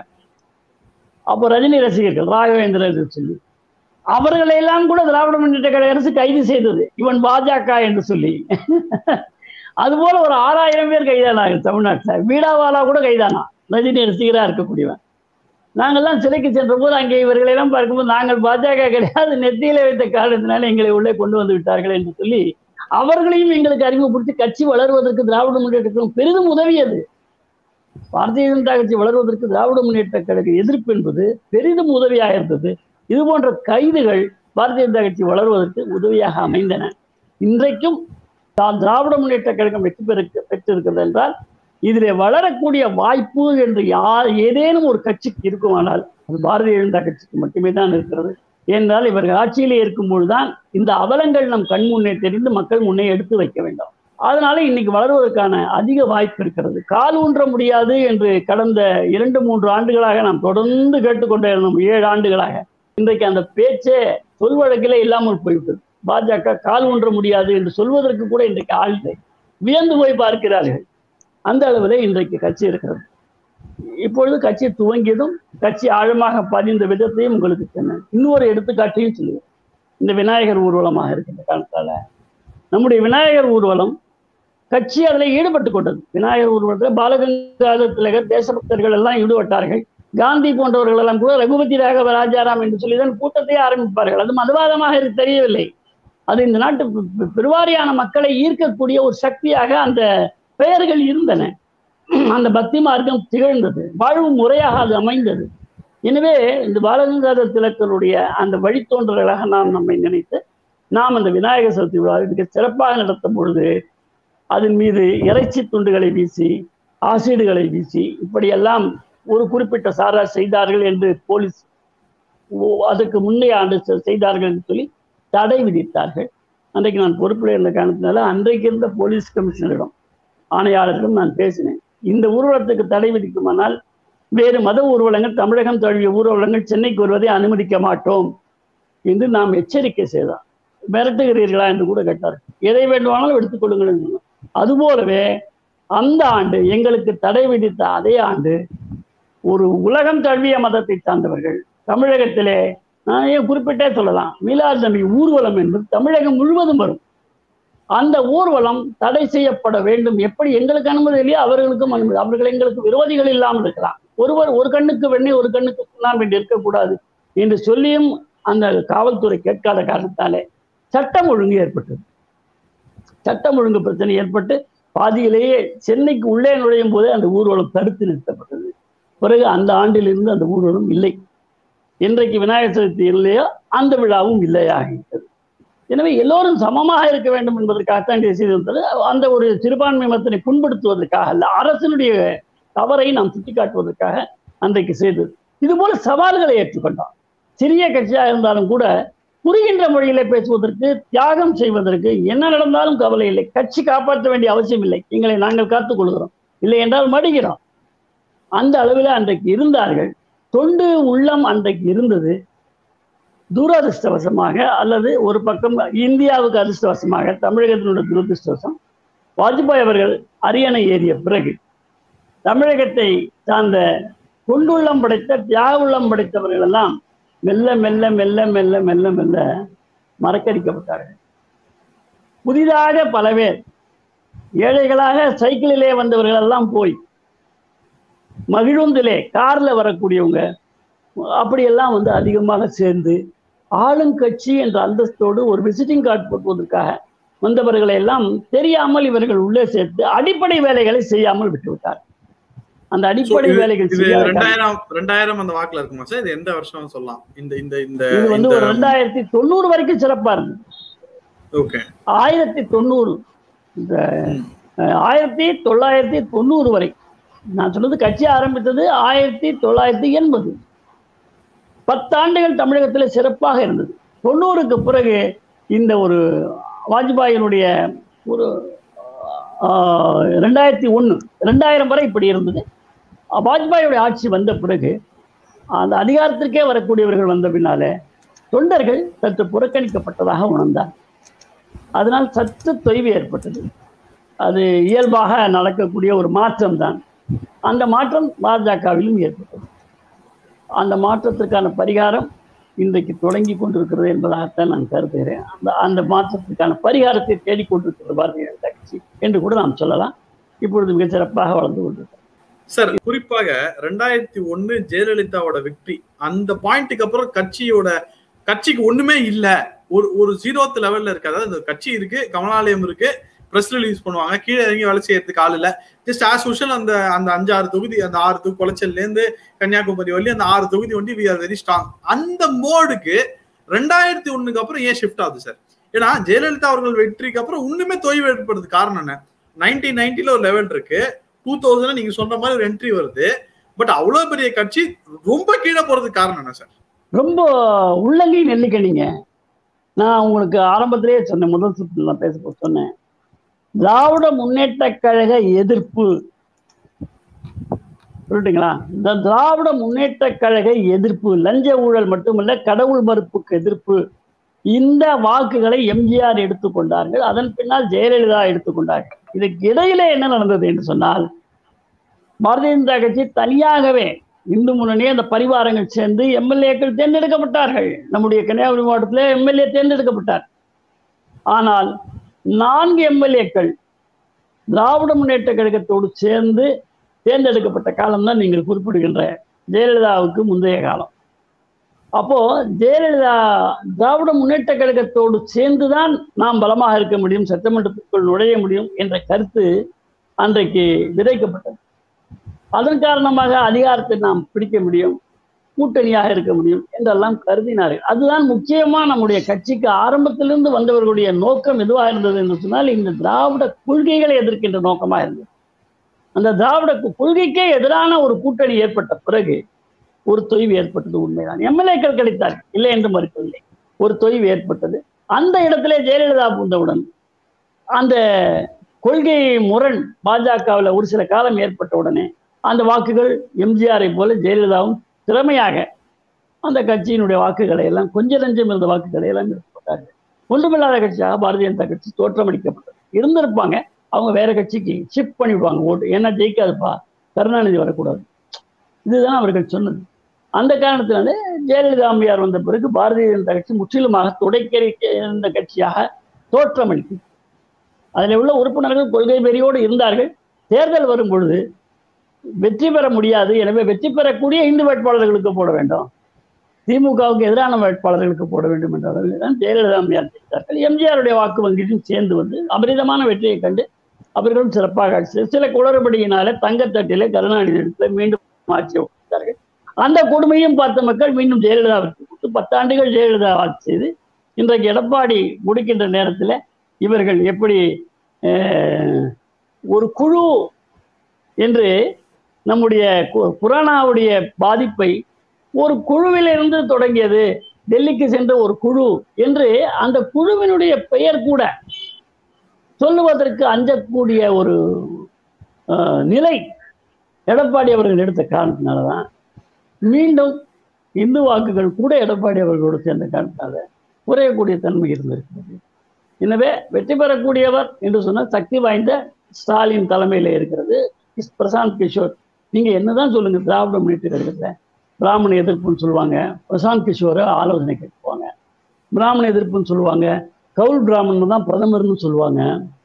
அப்போ ரஜினி ரசிகர்கள் ராகவேந்திரன் என்று சொல்லி அவர்களெல்லாம் கூட திராவிட முன்னேற்ற கழக அரசு கைது செய்தது, இவன் பாஜக என்று சொல்லி. அதுபோல ஒரு ஆறாயிரம் பேர் கைதானாங்க தமிழ்நாட்டில். வீடாவாலா கூட கைதானா, ரஜினி ரசிகராக இருக்கக்கூடியவன். நாங்கள்லாம் சிலைக்கு சென்ற போது அங்கே இவர்களெல்லாம் பார்க்கும்போது, நாங்கள் பாஜக கிடையாது, நெத்தியில வைத்த காரணத்தினால எங்களை உள்ளே கொண்டு வந்து விட்டார்கள் என்று சொல்லி அவர்களையும் எங்களுக்கு அறிமுகப்படுத்தி கட்சி வளர்வதற்கு திராவிட முன்னேற்றத்திலும் பெரிதும் உதவியது. பாரதிய ஜனதா கட்சி வளர்வதற்கு திராவிட முன்னேற்ற கழக எதிர்ப்பு என்பது பெரிதும் உதவியாக இருந்தது. இது போன்ற கைதுகள் பாரதிய ஜனதா கட்சி வளர்வதற்கு உதவியாக அமைந்தன. இன்றைக்கும் தான் திராவிட முன்னேற்ற கழகம் வெற்றி பெற பெற்றிருக்கிறது என்றால் இதிலே வளரக்கூடிய வாய்ப்பு என்று யார் ஏதேனும் ஒரு கட்சிக்கு இருக்குமானால் அது பாரதிய ஜனதா கட்சிக்கு மட்டுமே தான் இருக்கிறது. ஏனென்றால் இவர்கள் ஆட்சியிலே இருக்கும்போதுதான் இந்த அவலங்கள் நம் கண் முன்னே தெரிந்து மக்கள் முன்னே எடுத்து வைக்க வேண்டும். அதனால இன்னைக்கு வளர்வதற்கான அதிக வாய்ப்பு இருக்கிறது. கால் ஊன்ற முடியாது என்று கடந்த இரண்டு மூன்று ஆண்டுகளாக நாம் தொடர்ந்து கேட்டுக்கொண்டே இருந்தோம், ஏழு ஆண்டுகளாக. இன்றைக்கு அந்த பேச்சே சொல் வழக்கிலே இல்லாமல் போய்விட்டது. பாஜக கால் ஊன்ற முடியாது என்று சொல்வதற்கு கூட இன்றைக்கு ஆள்களை வியந்து போய் பார்க்கிறார்கள். அந்த அளவில் இன்றைக்கு கட்சி இருக்கிறது. இப்பொழுது கட்சி துவங்கியதும் கட்சி ஆழமாக பதிந்த விதத்தையும் உங்களுக்கு சொன்னேன். இன்னொரு எடுத்துக்காட்டையும் சொல்லுவேன். இந்த விநாயகர் ஊர்வலமாக இருக்கின்ற காரணத்தால நம்முடைய விநாயகர் ஊர்வலம் கட்சி அதில் ஈடுபட்டு கொண்டது. விநாயகர் ஊர்வலத்தில் பாலகங்காதர திலகர், தேசபக்தர்கள் எல்லாம் ஈடுபட்டார்கள். காந்தி போன்றவர்கள் எல்லாம் கூட ரகுபதி ராகவ ராஜாராம் என்று சொல்லிதான் கூட்டத்தையே ஆரம்பிப்பார்கள். அது மதவாதமாக எனக்கு தெரியவில்லை. அது இந்த நாட்டு பெருவாரியான மக்களை ஈர்க்கக்கூடிய ஒரு சக்தியாக அந்த பெயர்கள் இருந்தன. அந்த பக்தி மார்க்கம் திகழ்ந்தது, வாழ்வு முறையாக அது அமைந்தது. எனவே இந்த பாலகங்காதர திலகருடைய அந்த வழித்தோன்றல்களாக நாம் நம்மை நினைத்து நாம் அந்த விநாயகர் சதுர்த்தி விழாவை மிக சிறப்பாக நடத்தும் பொழுது அதன் மீது இறைச்சி துண்டுகளை வீசி, ஆசிடுகளை வீசி, இப்படியெல்லாம் ஒரு குறிப்பிட்ட சாரார் செய்தார்கள் என்று போலீஸ் அதுக்கு முன்னே ஆண்டு செய்தார்கள் என்று சொல்லி தடை விதித்தார்கள். அன்றைக்கு நான் பொறுப்பில் இருந்த காரணத்தினால அன்றைக்கு இருந்த போலீஸ் கமிஷனரிடம் ஆணையாளரிடம் நான் பேசினேன். இந்த ஊர்வலத்துக்கு தடை விதிக்குமானால் வேறு மத ஊர்வலங்கள், தமிழகம் தழுவிய ஊர்வலங்கள் சென்னைக்கு வருவதை அனுமதிக்க மாட்டோம் என்று நாம் எச்சரிக்கை செய்தோம். மிரட்டுகிறீர்களா என்று கூட கேட்டார். எதை வேண்டுமானாலும் எடுத்துக்கொள்ளுங்கள் என்று. அதுபோலவே அந்த ஆண்டு எங்களுக்கு தடை விதித்த அதே ஆண்டு ஒரு உலகம் தழுவிய மதத்தை சார்ந்தவர்கள் தமிழகத்திலே, நான் ஏன் குறிப்பிட்டே சொல்லலாம், மீலாது நபி ஊர்வலம் என்பது தமிழகம் முழுவதும் வரும். அந்த ஊர்வலம் தடை செய்யப்பட வேண்டும். எப்படி எங்களுக்கு அனுமதி இல்லையோ அவர்களுக்கும் அனுமதி. அவர்கள் எங்களுக்கு விரோதிகள் இல்லாமல் இருக்கலாம். ஒருவர் ஒரு கண்ணுக்கு வெண்ணெய் ஒரு கண்ணுக்கு சுண்ணாம்பு என்று இருக்கக்கூடாது என்று சொல்லியும் அந்த காவல்துறை கேட்காத காரணத்தாலே சட்டம் ஒழுங்கு ஏற்பட்டது. சட்டம் ஒழுங்கு பிரச்சனை ஏற்பட்டு பாதியிலேயே சென்னைக்கு உள்ளே நுழையும் போதே அந்த ஊர்வலம் தடுத்து நிறுத்தப்பட்டது. பிறகு அந்த ஆண்டிலிருந்து அந்த ஊர்வலம் இல்லை. இன்றைக்கு விநாயகர் சதுர்த்தி இல்லையோ அந்த விழாவும் இல்லையாகிவிட்டது. எனவே எல்லோரும் சமமாக இருக்க வேண்டும் என்பதற்காகத்தான் செய்து அந்த ஒரு சிறுபான்மை மதத்தினை புண்படுத்துவதற்காக அல்ல, அரசினுடைய தவறை நாம் சுட்டிக்காட்டுவதற்காக அன்றைக்கு செய்தது. இது போல சவால்களை ஏற்றுக்கொண்டோம். சிறிய கட்சியாக இருந்தாலும் கூட புரிகின்ற மொழியிலே பேசுவதற்கு, தியாகம் செய்வதற்கு என்ன நடந்தாலும் கவலை இல்லை. கட்சி காப்பாற்ற வேண்டிய அவசியம் இல்லை. எங்களை நாங்கள் காத்துக் கொள்கிறோம், இல்லை என்றால் மடிகிறோம். அந்த அளவில் அன்றைக்கு இருந்தார்கள். தொண்டு உள்ளம் அன்றைக்கு இருந்தது. துரதிருஷ்டவசமாக அல்லது ஒரு பக்கம் இந்தியாவுக்கு அதிர்ஷ்டவசமாக, தமிழகத்தினுடைய துரதிருஷ்டவசம், வாஜ்பாய் அவர்கள் அரியணை ஏறிய பிறகு தமிழகத்தை சார்ந்த கொண்டுள்ளம் படைத்த, தியாக உள்ளம் படைத்தவர்கள் எல்லாம் மெல்ல மெல்ல மெல்ல மெல்ல மெல்ல மெல்ல மறக்கடிக்கப்பட்டார்கள். புதிதாக பல பேர் ஏழைகளாக சைக்கிளிலே வந்தவர்கள் எல்லாம் போய் மகிழுந்திலே கார்ல வரக்கூடியவங்க அப்படியெல்லாம் வந்து அதிகமாக சேர்ந்து ஆளுங்கட்சி என்ற அந்தஸ்தோடு ஒரு விசிட்டிங் கார்டு போட்டுவதற்காக வந்தவர்களை எல்லாம் தெரியாமல் இவர்கள் உள்ளே சேர்த்து அடிப்படை வேலைகளை செய்யாமல் விட்டுவிட்டார். அந்த அடிப்படை வேலைகள் ரெண்டாயிரம் அந்த வாக்குல இருக்குமா சார்? இது எந்த வருஷம் சொல்லலாம்? இந்த இந்த இந்த இது வந்து ஒரு ரெண்டாயிரத்தி தொண்ணூறு வரைக்கும் சிறப்பா இருந்தது. ஓகே, ஆயிரத்தி தொண்ணூறு இந்த ஆயிரத்தி தொள்ளாயிரத்தி தொண்ணூறு வரை. நான் சொன்னது கட்சி ஆரம்பித்தது ஆயிரத்தி தொள்ளாயிரத்தி எண்பது. பத்தாண்டுகள் தமிழகத்தில் சிறப்பாக இருந்தது. தொண்ணூறுக்கு பிறகு இந்த ஒரு வாஜ்பாயினுடைய ஒரு ரெண்டாயிரத்தி ஒன்று ரெண்டாயிரம் வரை இப்படி இருந்தது. வாஜ்பாயுடைய ஆட்சி வந்த பிறகு அந்த அதிகாரத்திற்கே வரக்கூடியவர்கள் வந்த பின்னாலே தொண்டர்கள் சற்று புறக்கணிக்கப்பட்டதாக உணர்ந்தார். அதனால் சற்று தொய்வு ஏற்பட்டது. அது இயல்பாக நடக்கக்கூடிய ஒரு மாற்றம் தான். அந்த மாற்றம் பாஜகவிலும் ஏற்பட்டது. அந்த மாற்றத்திற்கான பரிகாரம் இன்றைக்கு தொடங்கி கொண்டிருக்கிறது என்பதாகத்தான் நான் கருதுகிறேன். அந்த அந்த மாற்றத்திற்கான பரிகாரத்தை தேடிக்கொண்டிருக்கிறது பாரதிய ஜனதா கட்சி என்று கூட நாம் சொல்லலாம். இப்பொழுது மிக சிறப்பாக வளர்ந்து கொண்டிருக்கிறது. சார், குறிப்பாக ரெண்டாயிரத்தி ஒண்ணு ஜெயலலிதாவோட வெற்றி, அந்த பாயிண்ட்டுக்கு அப்புறம் கட்சியோட கட்சிக்கு ஒண்ணுமே இல்ல, ஒரு ஒரு ஜீரோத் லெவல்ல இருக்கு. அதாவது இந்த கட்சி இருக்கு, கமலாலயம் இருக்கு, பிரஸ் ரிலீஸ் பண்ணுவாங்க, கீழே இறங்கி வேலை செய்யறதுக்கு ஆள் இல்ல. ஜஸ்ட் ஆஸ் யூஷுவல் அந்த அந்த அஞ்சாறு தொகுதி, அந்த ஆறு தொகுதி குளச்சல்ல இருந்து கன்னியாகுமரி வரலி அந்த ஆறு தொகுதி வந்து வி ஆர் வெரி ஸ்ட்ராங். அந்த மோடுக்கு ரெண்டாயிரத்தி ஒண்ணுக்கு அப்புறம் ஏன் ஷிஃப்ட் ஆகுது சார்? ஏன்னா ஜெயலலிதா அவர்கள் வெற்றிக்கு அப்புறம் ஒண்ணுமே தொய்வு ஏற்படுறது காரணம் என்ன? நைன்டீன் நைன்டில ஒரு லெவல் இருக்கு, டூ தௌசண்ட் நீங்க சொன்ன மாதிரி ஒரு என்ட்ரி வருது. பட் அவ்வளவு பெரிய கட்சி ரொம்ப கீழே போறதுக்கு காரணம் என்ன சார்? ரொம்ப உள்ளங்கை நெல்லிக்கணிங்க. நான் உங்களுக்கு ஆரம்பத்திலேயே சொன்னேன், முதல் சுற்று நான் பேச சொன்னேன், திராவிட முன்னேற்ற கழக எதிர்ப்பு சொல்லிட்டீங்களா? இந்த திராவிட முன்னேற்ற கழக எதிர்ப்பு, லஞ்ச ஊழல் மட்டுமல்ல கடவுள் மறுப்புக்கு எதிர்ப்பு, இந்த வாக்குகளை எம்ஜிஆர் எடுத்துக்கொண்டார்கள். அதன் பின்னால் ஜெயலலிதா எடுத்துக்கொண்டார்கள். இதுக்கு இடையில என்ன நடந்தது என்று சொன்னால், பாரதிய ஜனதா கட்சி தனியாகவே இந்து முன்னணி அந்த பரிவாரங்கள் சேர்ந்து எம்எல்ஏக்கள் தேர்ந்தெடுக்கப்பட்டார்கள். நம்முடைய கன்னியாகுமரி மாவட்டத்தில் எம்எல்ஏ தேர்ந்தெடுக்கப்பட்டார். ஆனால் நான்கு எம்எல்ஏக்கள் திராவிட முன்னேற்ற கழகத்தோடு சேர்ந்து தேர்ந்தெடுக்கப்பட்ட காலம்தான் நீங்கள் குறிப்பிடுகின்ற ஜெயலலிதாவுக்கு முந்தைய காலம். அப்போ ஜெயலலிதா திராவிட முன்னேற்ற கழகத்தோடு சேர்ந்துதான் நாம் பலமாக இருக்க முடியும், சட்டமன்றத்திற்குள் நுழைய முடியும் என்ற கருத்து அன்றைக்கு விதைக்கப்பட்டது. அதன் காரணமாக அதிகாரத்தை நாம் பிடிக்க முடியும், கூட்டணியாக இருக்க முடியும் என்றெல்லாம் கருதினார்கள். அதுதான் முக்கியமா நம்முடைய கட்சிக்கு ஆரம்பத்திலிருந்து வந்தவர்களுடைய நோக்கம் எதுவாக இருந்தது என்று சொன்னால், இந்த திராவிட கொள்கைகளை எதிர்க்கின்ற நோக்கமாக இருந்தது. அந்த திராவிட கொள்கைக்கே எதிரான ஒரு கூட்டணி ஏற்பட்ட பிறகு ஒரு தொய்வு ஏற்பட்டது உண்மைதான். எம்எல்ஏக்கள் கிடைத்தார்கள், இல்லை என்று மறுக்கவில்லை, ஒரு தொய்வு ஏற்பட்டது. அந்த இடத்துல ஜெயலலிதா புந்தவுடன் அந்த கொள்கை முரண் பாஜகவில் ஒரு சில காலம் ஏற்பட்ட உடனே அந்த வாக்குகள் எம்ஜிஆரை போல ஜெயலலிதாவும் திறமையாக அந்த கட்சியினுடைய வாக்குகளை எல்லாம் கொஞ்ச நஞ்சம் இருந்த வாக்குகளை எல்லாம் எடுத்துப்பட்டார்கள். ஒன்றுமில்லாத கட்சியாக பாரதிய ஜனதா கட்சி தோற்றமளிக்கப்பட்டது. இருந்திருப்பாங்க, அவங்க வேற கட்சிக்கு ஷிஃப்ட் பண்ணிவிடுவாங்க ஓட்டு, ஏன்னா ஜெயிக்காதுப்பா, கருணாநிதி வரக்கூடாது, இதுதான் அவர்கள் சொன்னது. அந்த காரணத்தினால ஜெயலலிதா அம்மையார் வந்த பிறகு பாரதிய ஜனதா கட்சி முற்றிலுமாக துடைக்கிற கட்சியாக தோற்றமளிக்கும். அதில் உள்ள உறுப்பினர்கள் கொள்கை வெறியோடு இருந்தார்கள். தேர்தல் வரும் பொழுது வெற்றி பெற முடியாது, எனவே வெற்றி பெறக்கூடிய இந்து வேட்பாளர்களுக்கு போட வேண்டும், திமுகவுக்கு எதிரான வேட்பாளர்களுக்கு போட வேண்டும் என்ற அளவில் தான் ஜெயலலிதா அம்மையார் செய்தார்கள். எம்ஜிஆருடைய வாக்கு வங்கியும் சேர்ந்து வந்து அபரிதமான வெற்றியை கண்டு அவர்களும் சிறப்பாக சில குளறுபடியினால தங்கத்தட்டிலே கருணாநிதி இடத்துல மீண்டும் ஆட்சியை கொடுத்தார்கள். அந்த கொடுமையும் பார்த்த மக்கள் மீண்டும் ஜெயலலிதாவிற்கு கொடுத்து பத்தாண்டுகள் ஜெயலலிதா ஆட்சி செய்து இன்றைக்கு எடப்பாடி முடிக்கின்ற நேரத்தில் இவர்கள் எப்படி ஒரு குழு என்று நம்முடைய புராணாவுடைய பாதிப்பை ஒரு குழுவிலிருந்து தொடங்கியது, டெல்லிக்கு சென்ற ஒரு குழு என்று அந்த குழுவினுடைய பெயர் கூட சொல்லுவதற்கு அஞ்சக்கூடிய ஒரு நிலை எடப்பாடி அவர்கள் எடுத்த காரணத்தினாலதான் மீண்டும் இந்து வாக்குகள் கூட எடப்பாடி அவர்களோடு சேர்ந்த காரணத்தினால குறையக்கூடிய தன்மை இருந்திருக்கிறது. எனவே வெற்றி பெறக்கூடியவர் என்று சொன்னால் சக்தி வாய்ந்த ஸ்டாலின் தலைமையில இருக்கிறது பிரசாந்த் கிஷோர். நீங்க என்னதான் சொல்லுங்க, திராவிட முன்னேற்ற கழகத்துல பிராமண எதிர்ப்புன்னு சொல்லுவாங்க, பிரசாந்த் கிஷோரை ஆலோசனை கேட்பாங்க, பிராமண எதிர்ப்புன்னு சொல்லுவாங்க, கவுல் பிராமணன் தான் பிரதமர்னு சொல்லுவாங்க.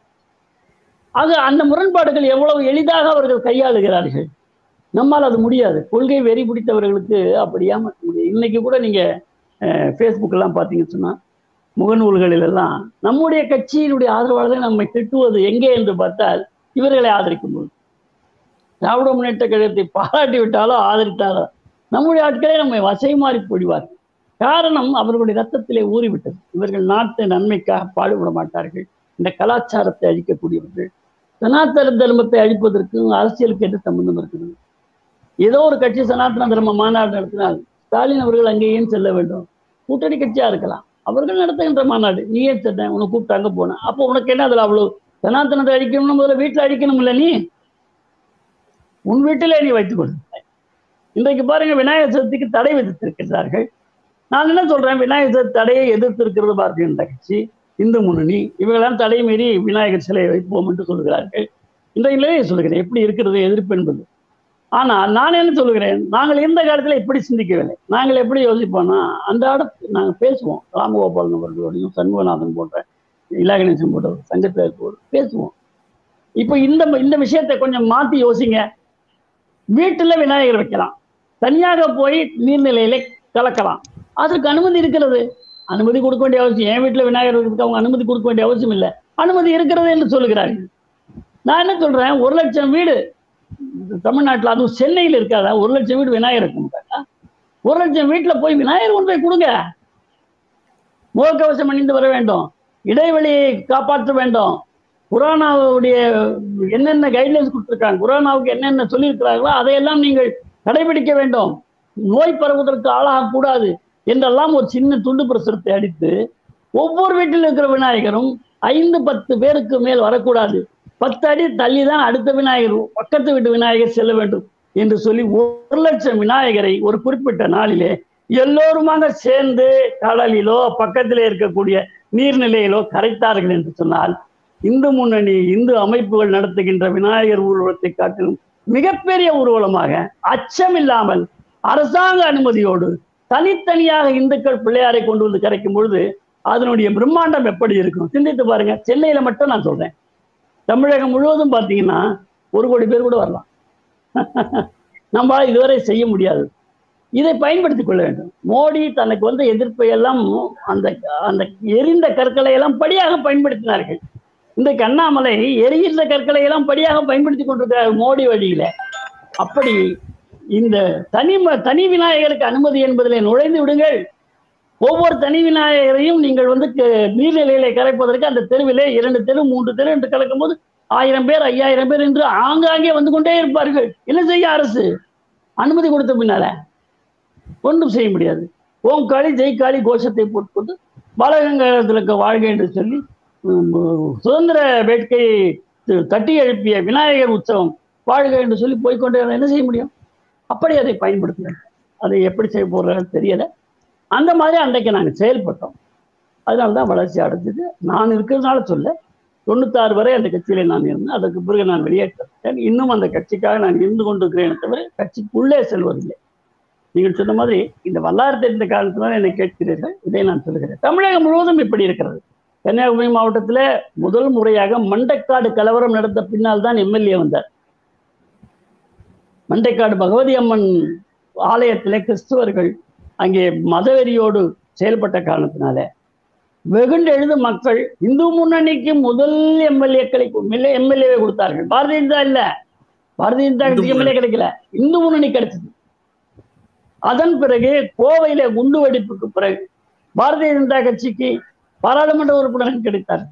அது அந்த முரண்பாடுகள் எவ்வளவு எளிதாக அவர்கள் கையாளுகிறார்கள். நம்மால் அது முடியாது. கொள்கை வெறி பிடித்தவர்களுக்கு அப்படியா முடியும். இன்னைக்கு கூட நீங்க ஃபேஸ்புக் எல்லாம் பார்த்தீங்கன்னு சொன்னா முகநூல்களில் எல்லாம் நம்முடைய கட்சியினுடைய ஆதரவாளர்கள் நம்மை திட்டுவது எங்கே என்று பார்த்தால் இவர்களை ஆதரிக்கும் போது, திராவிட முன்னேற்ற கழகத்தை பாராட்டி விட்டாலோ ஆதரித்தாலோ நம்முடைய ஆட்களே நம்மை வசை மாறி போடுவார்கள். காரணம் அவர்களுடைய ரத்தத்திலே ஊறிவிட்டது. இவர்கள் நாட்டு நன்மைக்காக பாடுபட மாட்டார்கள். இந்த கலாச்சாரத்தை அழிக்கக்கூடியவர்கள். சனாதன தர்மத்தை அழிப்பதற்கும் அரசியலுக்கு எந்த சம்பந்தம் இருக்குது? ஏதோ ஒரு கட்சி சனாதன தர்ம மாநாடு நடத்தினால் ஸ்டாலின் அவர்கள் அங்கேயும் செல்ல வேண்டும். கூட்டணி கட்சியா இருக்கலாம், அவர்கள் நடத்துகின்ற மாநாடு நீ ஏன் சென்ன, உனக்கு கூப்பிட்டு அங்க போன, அப்போ உனக்கு என்ன அதுல அவ்வளவு சனாதனத்தை அழிக்கணும்னு முதல்ல வீட்டுல அழிக்கணும் இல்ல, நீ உன் வீட்டிலே நீ வைத்துக் கொடு. இன்றைக்கு பாருங்க, விநாயகர் சதுர்த்திக்கு தடை விதித்திருக்கிறார்கள். நான் என்ன சொல்றேன், விநாயகர் சதுர்த்தி தடையை எதிர்த்திருக்கிறது பாரதிய ஜனதா கட்சி, இந்து முன்னணி, இவர்களாம் தடை மீறி விநாயகர் சிலையை வைப்போம் என்று சொல்கிறார்கள். இன்றைய நிலையை சொல்கிறேன் எப்படி இருக்கிறது எதிர்ப்பு என்பது. ஆனால் நான் என்ன சொல்கிறேன், நாங்கள் இந்த காலத்தில் இப்படி சிந்திக்கவில்லை. நாங்கள் எப்படி யோசிப்போம்னா, அந்த இடத்து நாங்கள் பேசுவோம், ராமகோபாலன் அவர்களோடையும் சண்முகநாதன் போன்ற இலகணேசன் போன்ற சங்கத்தில் இருப்போம் பேசுவோம். இப்போ இந்த இந்த விஷயத்தை கொஞ்சம் மாற்றி யோசிங்க. வீட்டில் விநாயகர் வைக்கலாம், தனியாக போய் நீர்நிலையில கலக்கலாம், அதற்கு அனுமதி இருக்கிறது. அனுமதி கொடுக்க வேண்டிய அவசியம், என் வீட்டில் விநாயகர் இருக்கிறதுக்கு அவங்க அனுமதி கொடுக்க வேண்டிய அவசியம் இல்லை, அனுமதி இருக்கிறது என்று சொல்லுகிறார்கள். நான் என்ன சொல்றேன், ஒரு லட்சம் வீடு தமிழ்நாட்டில், அதுவும் சென்னையில் இருக்காதா, ஒரு லட்சம் வீடு விநாயகர் இருக்க மாட்டாங்க. ஒரு லட்சம் வீட்டில் போய் விநாயகர் கொண்டு போய் கொடுங்க. முகக்கவசம் அணிந்து வர வேண்டும், இடைவெளியை காப்பாற்ற வேண்டும், கொரோனாவுடைய என்னென்ன கைட்லைன்ஸ் கொடுத்துருக்காங்க, கொரோனாவுக்கு என்னென்ன சொல்லியிருக்கிறார்களோ அதையெல்லாம் நீங்கள் கடைபிடிக்க வேண்டும், நோய் பரவுவதற்கு ஆளாகக்கூடாது என்றெல்லாம் ஒரு சின்ன துண்டு பிரசுரத்தை அடித்து ஒவ்வொரு வீட்டில் இருக்கிற விநாயகரும் ஐந்து பத்து பேருக்கு மேல் வரக்கூடாது, பத்து அடி தள்ளி தான் அடுத்த விநாயகர் பக்கத்து வீட்டு விநாயகர் செல்ல வேண்டும் என்று சொல்லி ஒரு லட்சம் விநாயகரை ஒரு குறிப்பிட்ட நாளிலே எல்லோருமாக சேர்ந்து கடலிலோ பக்கத்திலே இருக்கக்கூடிய நீர்நிலையிலோ கரைத்தார்கள் என்று சொன்னால், இந்து முன்னணி இந்து அமைப்புகள் நடத்துகின்ற விநாயகர் ஊர்வலத்தை காட்டிலும் மிகப்பெரிய ஊர்வலமாக அச்சம் இல்லாமல் அரசாங்க அனுமதியோடு தனித்தனியாக இந்துக்கள் பிள்ளையாரை கொண்டு வந்து கரைக்கும் பொழுது அதனுடைய பிரம்மாண்டம் எப்படி இருக்கும் சிந்தித்து பாருங்க. சென்னையில மட்டும் நான் சொல்றேன், தமிழகம் முழுவதும் பார்த்தீங்கன்னா ஒரு கோடி பேர் கூட வரலாம். நம்மளால இதுவரை செய்ய முடியாது. இதை பயன்படுத்திக் கொள்ள வேண்டும். மோடி தனக்கு வந்த எதிர்ப்பை எல்லாம் அந்த அந்த எரிந்த கற்களை எல்லாம் படியாக பயன்படுத்தினார்கள். இன்றைக்கு அண்ணாமலை எரிகின்ற கற்களை எல்லாம் படியாக பயன்படுத்தி கொண்டிருக்கிறார் மோடி வழியில. அப்படி இந்த தனி தனி விநாயகருக்கு அனுமதி என்பதிலே நுழைந்து விடுங்கள். ஒவ்வொரு தனி விநாயகரையும் நீங்கள் வந்து நீர்நிலைகளை கரைப்பதற்கு அந்த தெருவிலே இரண்டு தெரு மூன்று தெரு என்று கலக்கும் போது ஆயிரம் பேர் ஐயாயிரம் பேர் என்று ஆங்காங்கே வந்து கொண்டே இருப்பார்கள். என்ன செய்ய அரசு? அனுமதி கொடுத்த பின்னால ஒன்றும் செய்ய முடியாது. ஓம் காளி ஜெய் காளி கோஷத்தை போட்டுக்கொண்டு பாலகங்காரத்திற்கு வாழ்க என்று சொல்லி சுதந்திர வேட்கையை தட்டி எழுப்பிய விநாயகர் உற்சவம் வாழ்க என்று சொல்லி போய்கொண்டே என்ன செய்ய முடியும்? அப்படி அதை பயன்படுத்துகிறேன். அதை எப்படி செய்ய போறாங்கன்னு தெரியல. அந்த மாதிரி அன்றைக்கு நாங்கள் செயல்பட்டோம். அதனால்தான் வளர்ச்சி அடைஞ்சது. நான் இருக்கிறதுனால சொல்ல, தொண்ணூத்தாறு வரை அந்த கட்சியில நான் இருந்தேன். அதற்கு பிறகு நான் வெளியேற்றப்பட்டேன். இன்னும் அந்த கட்சிக்காக நான் இருந்து கொண்டிருக்கிறேன் தவிர கட்சிக்குள்ளே செல்வதில்லை. நீங்கள் சொன்ன மாதிரி இந்த வரலாறு தெரிந்த காரணத்தினால் என்னை கேட்கிறீர்கள். இதை நான் சொல்கிறேன். தமிழகம் முழுவதும் இப்படி இருக்கிறது. கன்னியாகுமரி மாவட்டத்தில் முதல் முறையாக மண்டைக்காடு கலவரம் நடந்த பின்னால் தான் எம்எல்ஏ வந்தார். மண்டைக்காடு பகவதி அம்மன் ஆலயத்திலே கிறிஸ்துவர்கள் அங்கே மதவெறியோடு செயல்பட்ட காரணத்தினால வெகுண்டு எழுது மக்கள் இந்து முன்னணிக்கு முதல் எம்எல்ஏக்களை எம்எல்ஏவை கொடுத்தார்கள். பாரதிய ஜனதா இல்ல, பாரதிய ஜனதா கட்சிக்கு எம்எல்ஏ கிடைக்கல, இந்து முன்னணி கிடைச்சது. அதன் பிறகு கோவையில குண்டு வெடிப்புக்கு பிறகு பாரதிய ஜனதா கட்சிக்கு பாராளுமன்ற உறுப்பினர்கள் கிடைத்தார்.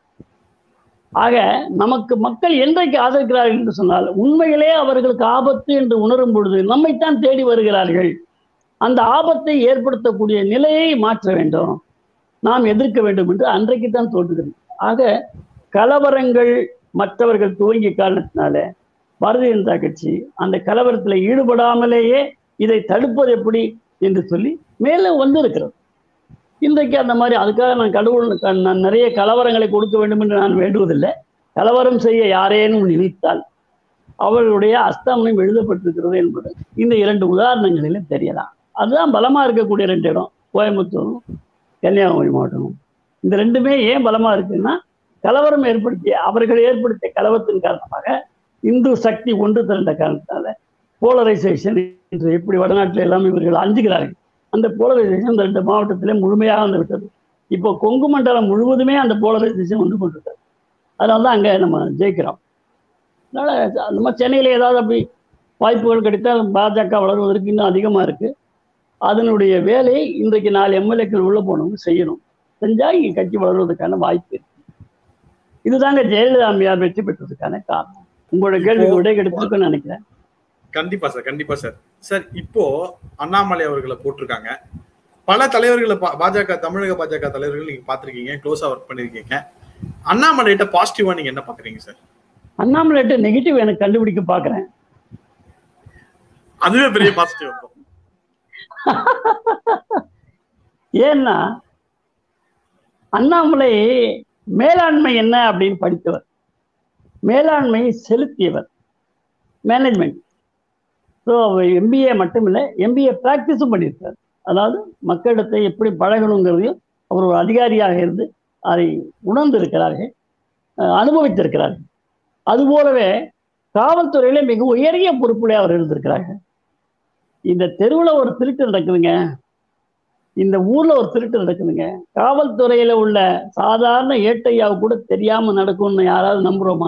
ஆக நமக்கு மக்கள் என்றைக்கு ஆதரிக்கிறார்கள் என்று சொன்னால் உண்மையிலே அவர்களுக்கு ஆபத்து என்று உணரும் பொழுது நம்மைத்தான் தேடி வருகிறார்கள். அந்த ஆபத்தை ஏற்படுத்தக்கூடிய நிலையை மாற்ற வேண்டும், நாம் எதிர்க்க வேண்டும் என்று அன்றைக்கு தான் தோன்றுகிறது. ஆக கலவரங்கள் மற்றவர்கள் துவங்கிய காரணத்தினால பாரதிய ஜனதா கட்சி அந்த கலவரத்தில் ஈடுபடாமலேயே இதை தடுப்பது எப்படி என்று சொல்லி மேலே வந்து இருக்கிறது. இன்றைக்கு அந்த மாதிரி அதுக்காக நான் கடவுள் நான் நிறைய கலவரங்களை கொடுக்க வேண்டும் என்று நான் வேண்டுவதில்லை. கலவரம் செய்ய யாரேனும் நினைத்தால் அவர்களுடைய அஸ்தமனம் எழுதப்பட்டிருக்கிறது என்பது இந்த இரண்டு உதாரணங்களிலும் தெரியலாம். அதுதான் பலமா இருக்கக்கூடிய ரெண்டு இடம், கோயம்புத்தூரும் கன்னியாகுமரி மாவட்டமும். இந்த ரெண்டுமே ஏன் பலமா இருக்குன்னா கலவரம் ஏற்படுத்திய அவர்கள் ஏற்படுத்திய கலவரத்தின் காரணமாக இந்து சக்தி ஒன்று திரண்ட காரணத்தால போலரைசேஷன் என்று எப்படி வடநாட்டில் எல்லாம் இவர்கள் அஞ்சுகிறார்கள். அந்த போலரைசேஷன் இந்த ரெண்டு மாவட்டத்திலே முழுமையாக வந்து விட்டது. இப்போ கொங்கு மண்டலம் முழுவதுமே அந்த போலரைசேஷன் வந்து கொண்டிருக்கிறது. அதனால தான் அங்கே நம்ம ஜெயிக்கிறோம். அதனால நம்ம சென்னையில் ஏதாவது அப்படி வாய்ப்புகள் கிடைத்தால் பாஜக வளர்வதற்கு இன்னும் அதிகமாக இருக்கு. அதனுடைய வேலையை இன்றைக்கு நாலு எம்எல்ஏக்கள் உள்ள போனவங்க செய்யணும். செஞ்சா இங்கே கட்சி வளர்வதற்கான வாய்ப்பு இருக்கு. இதுதாங்க ஜெயலலிதா அம்மையார் வெற்றி பெற்றதுக்கான காரணம். உங்களோட கேள்விக்கு விடை கிடைச்சிருக்குன்னு நினைக்கிறேன். கண்டிப்பா சார், கண்டிப்பா சார். சார் இப்போ அண்ணாமலை அவர்களை போட்டிருக்காங்க. பல தலைவர்களை பாஜக தமிழக பாஜக தலைவர்கள் நீங்க பாத்திருக்கீங்க, க்ளோஸா ஒர்க் பண்ணிருக்கீங்க. அண்ணாமலைகிட்ட பாசிட்டிவா நீங்க என்ன பாக்குறீங்க சார்? அண்ணாமலைகிட்ட நெகட்டிவ் எனக்கு கண்டுபிடிக்க பாக்குறேன். அதுவே பெரிய பாசிட்டிவ். ஏன்னா அண்ணாமலை மேலாண்மை என்ன அப்படின்னு படித்தவர், மேலாண்மையை செலுத்தியவர், மேனேஜ்மெண்ட். ஸோ எம்பிஏ மட்டும் இல்லை, எம்பிஏ ப்ராக்டிஸும் பண்ணியிருக்கார். அதாவது மக்களிடத்தை எப்படி பழகணுங்கிறதையும் அவர் ஒரு அதிகாரியாக இருந்து அதை உணர்ந்திருக்கிறார்கள், அனுபவித்திருக்கிறார்கள். அதுபோலவே காவல்துறையில மிக உயரிய பொறுப்புடைய அவர் இருந்திருக்கிறார்கள். இந்த தெருவில் ஒரு திருட்டு நடக்குதுங்க, இந்த ஊர்ல ஒரு திருட்டு நடக்குதுங்க, காவல்துறையில உள்ள சாதாரண ஏட்டையாவு கூட தெரியாம நடக்கும்னு யாராவது நம்புறோமா?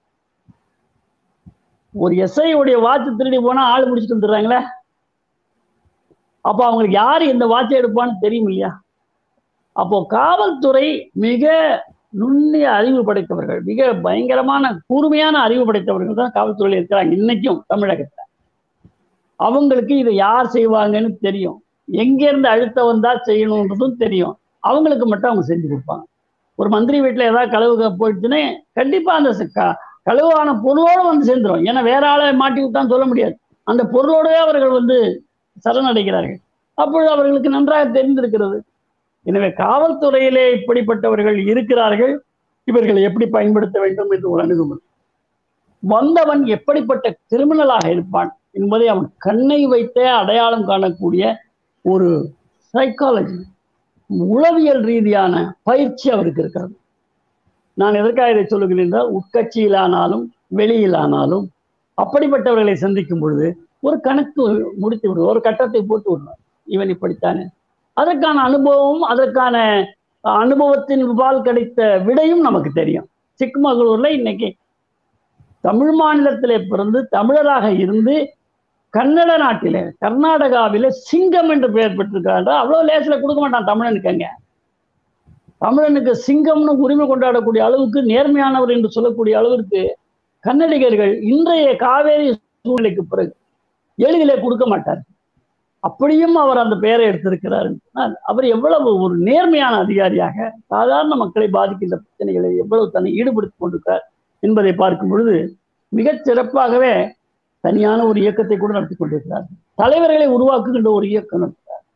ஒரு எஸ்ஐ உடைய வாட்ச் திருடி போனா ஆள் முடிச்சுட்டு வந்துடுறாங்களே, அப்போ அவங்களுக்கு யாரு இந்த வாட்சை எடுப்பான்னு தெரியும் இல்லையா? அப்போ காவல்துறை மிக நுண்ணிய அறிவு படைத்தவர்கள், மிக பயங்கரமான கூர்மையான அறிவு படைத்தவர்கள் தான் காவல்துறையில் இருக்கிறாங்க இன்னைக்கும் தமிழகத்துல. அவங்களுக்கு இதை யார் செய்வாங்கன்னு தெரியும், எங்கேருந்து அழுத்த வந்தா செய்யணுன்றதும் தெரியும். அவங்களுக்கு மட்டும் அவங்க செஞ்சு கொடுப்பாங்க. ஒரு மந்திரி வீட்டில் ஏதாவது களவு போயிடுச்சுன்னு கண்டிப்பா அந்த களவான பொருளோடு வந்து சேர்ந்துடும். ஏன்னா வேற ஆளை மாட்டி விட்டான்னு சொல்ல முடியாது, அந்த பொருளோடவே அவர்கள் வந்து சரணடைகிறார்கள். அப்பொழுது அவர்களுக்கு நன்றாக தெரிந்திருக்கிறது. எனவே காவல்துறையிலே இப்படிப்பட்டவர்கள் இருக்கிறார்கள், இவர்களை எப்படி பயன்படுத்த வேண்டும் என்று ஒரு அணுகுமுறை. வந்தவன் எப்படிப்பட்ட கிரிமினலாக இருப்பான் என்பதை அவன் கண்ணை வைத்தே அடையாளம் காணக்கூடிய ஒரு சைக்காலஜி, உளவியல் ரீதியான பயிற்சி அவருக்கு இருக்கிறது. நான் எதற்காக இதை சொல்லுகிறேன் என்றால், உட்கட்சியிலானாலும் வெளியிலானாலும் அப்படிப்பட்டவர்களை சந்திக்கும் பொழுது ஒரு கணக்கு முடித்து விடுவோம், ஒரு கட்டத்தை போட்டு விடுவோம், இவன் இப்படித்தானே. அதற்கான அனுபவம், அதற்கான அனுபவத்தின் பால் கிடைத்த விடையும் நமக்கு தெரியும். சிக்மகளூர்ல இன்னைக்கு தமிழ் மாநிலத்திலே பிறந்து தமிழராக இருந்து கன்னட நாட்டிலே கர்நாடகாவில சிங்கம் என்று பெயர் பெற்றிருக்கிறார். அவ்வளவு லேசில கொடுக்க மாட்டான் தமிழனுக்குங்க. தமிழனுக்கு சிங்கம்னு உரிமை கொண்டாடக்கூடிய அளவுக்கு, நேர்மையானவர் என்று சொல்லக்கூடிய அளவிற்கு கன்னடிகர்கள் இன்றைய காவேரி சூழ்நிலைக்கு பிறகு எளிதிலே கொடுக்க மாட்டார். அப்படியும் அவர் அந்த பெயரை எடுத்திருக்கிறார். அவர் எவ்வளவு ஒரு நேர்மையான அதிகாரியாக சாதாரண மக்களை பாதிக்கின்ற பிரச்சனைகளை எவ்வளவு தன்னை ஈடுபடுத்திக் கொண்டிருக்கிறார் என்பதை பார்க்கும் பொழுது மிகச் சிறப்பாகவே தனியான ஒரு இயக்கத்தை கூட நடத்தி கொண்டிருக்கிறார். தலைவர்களை உருவாக்குகின்ற ஒரு இயக்கம் நடத்துகிறார்.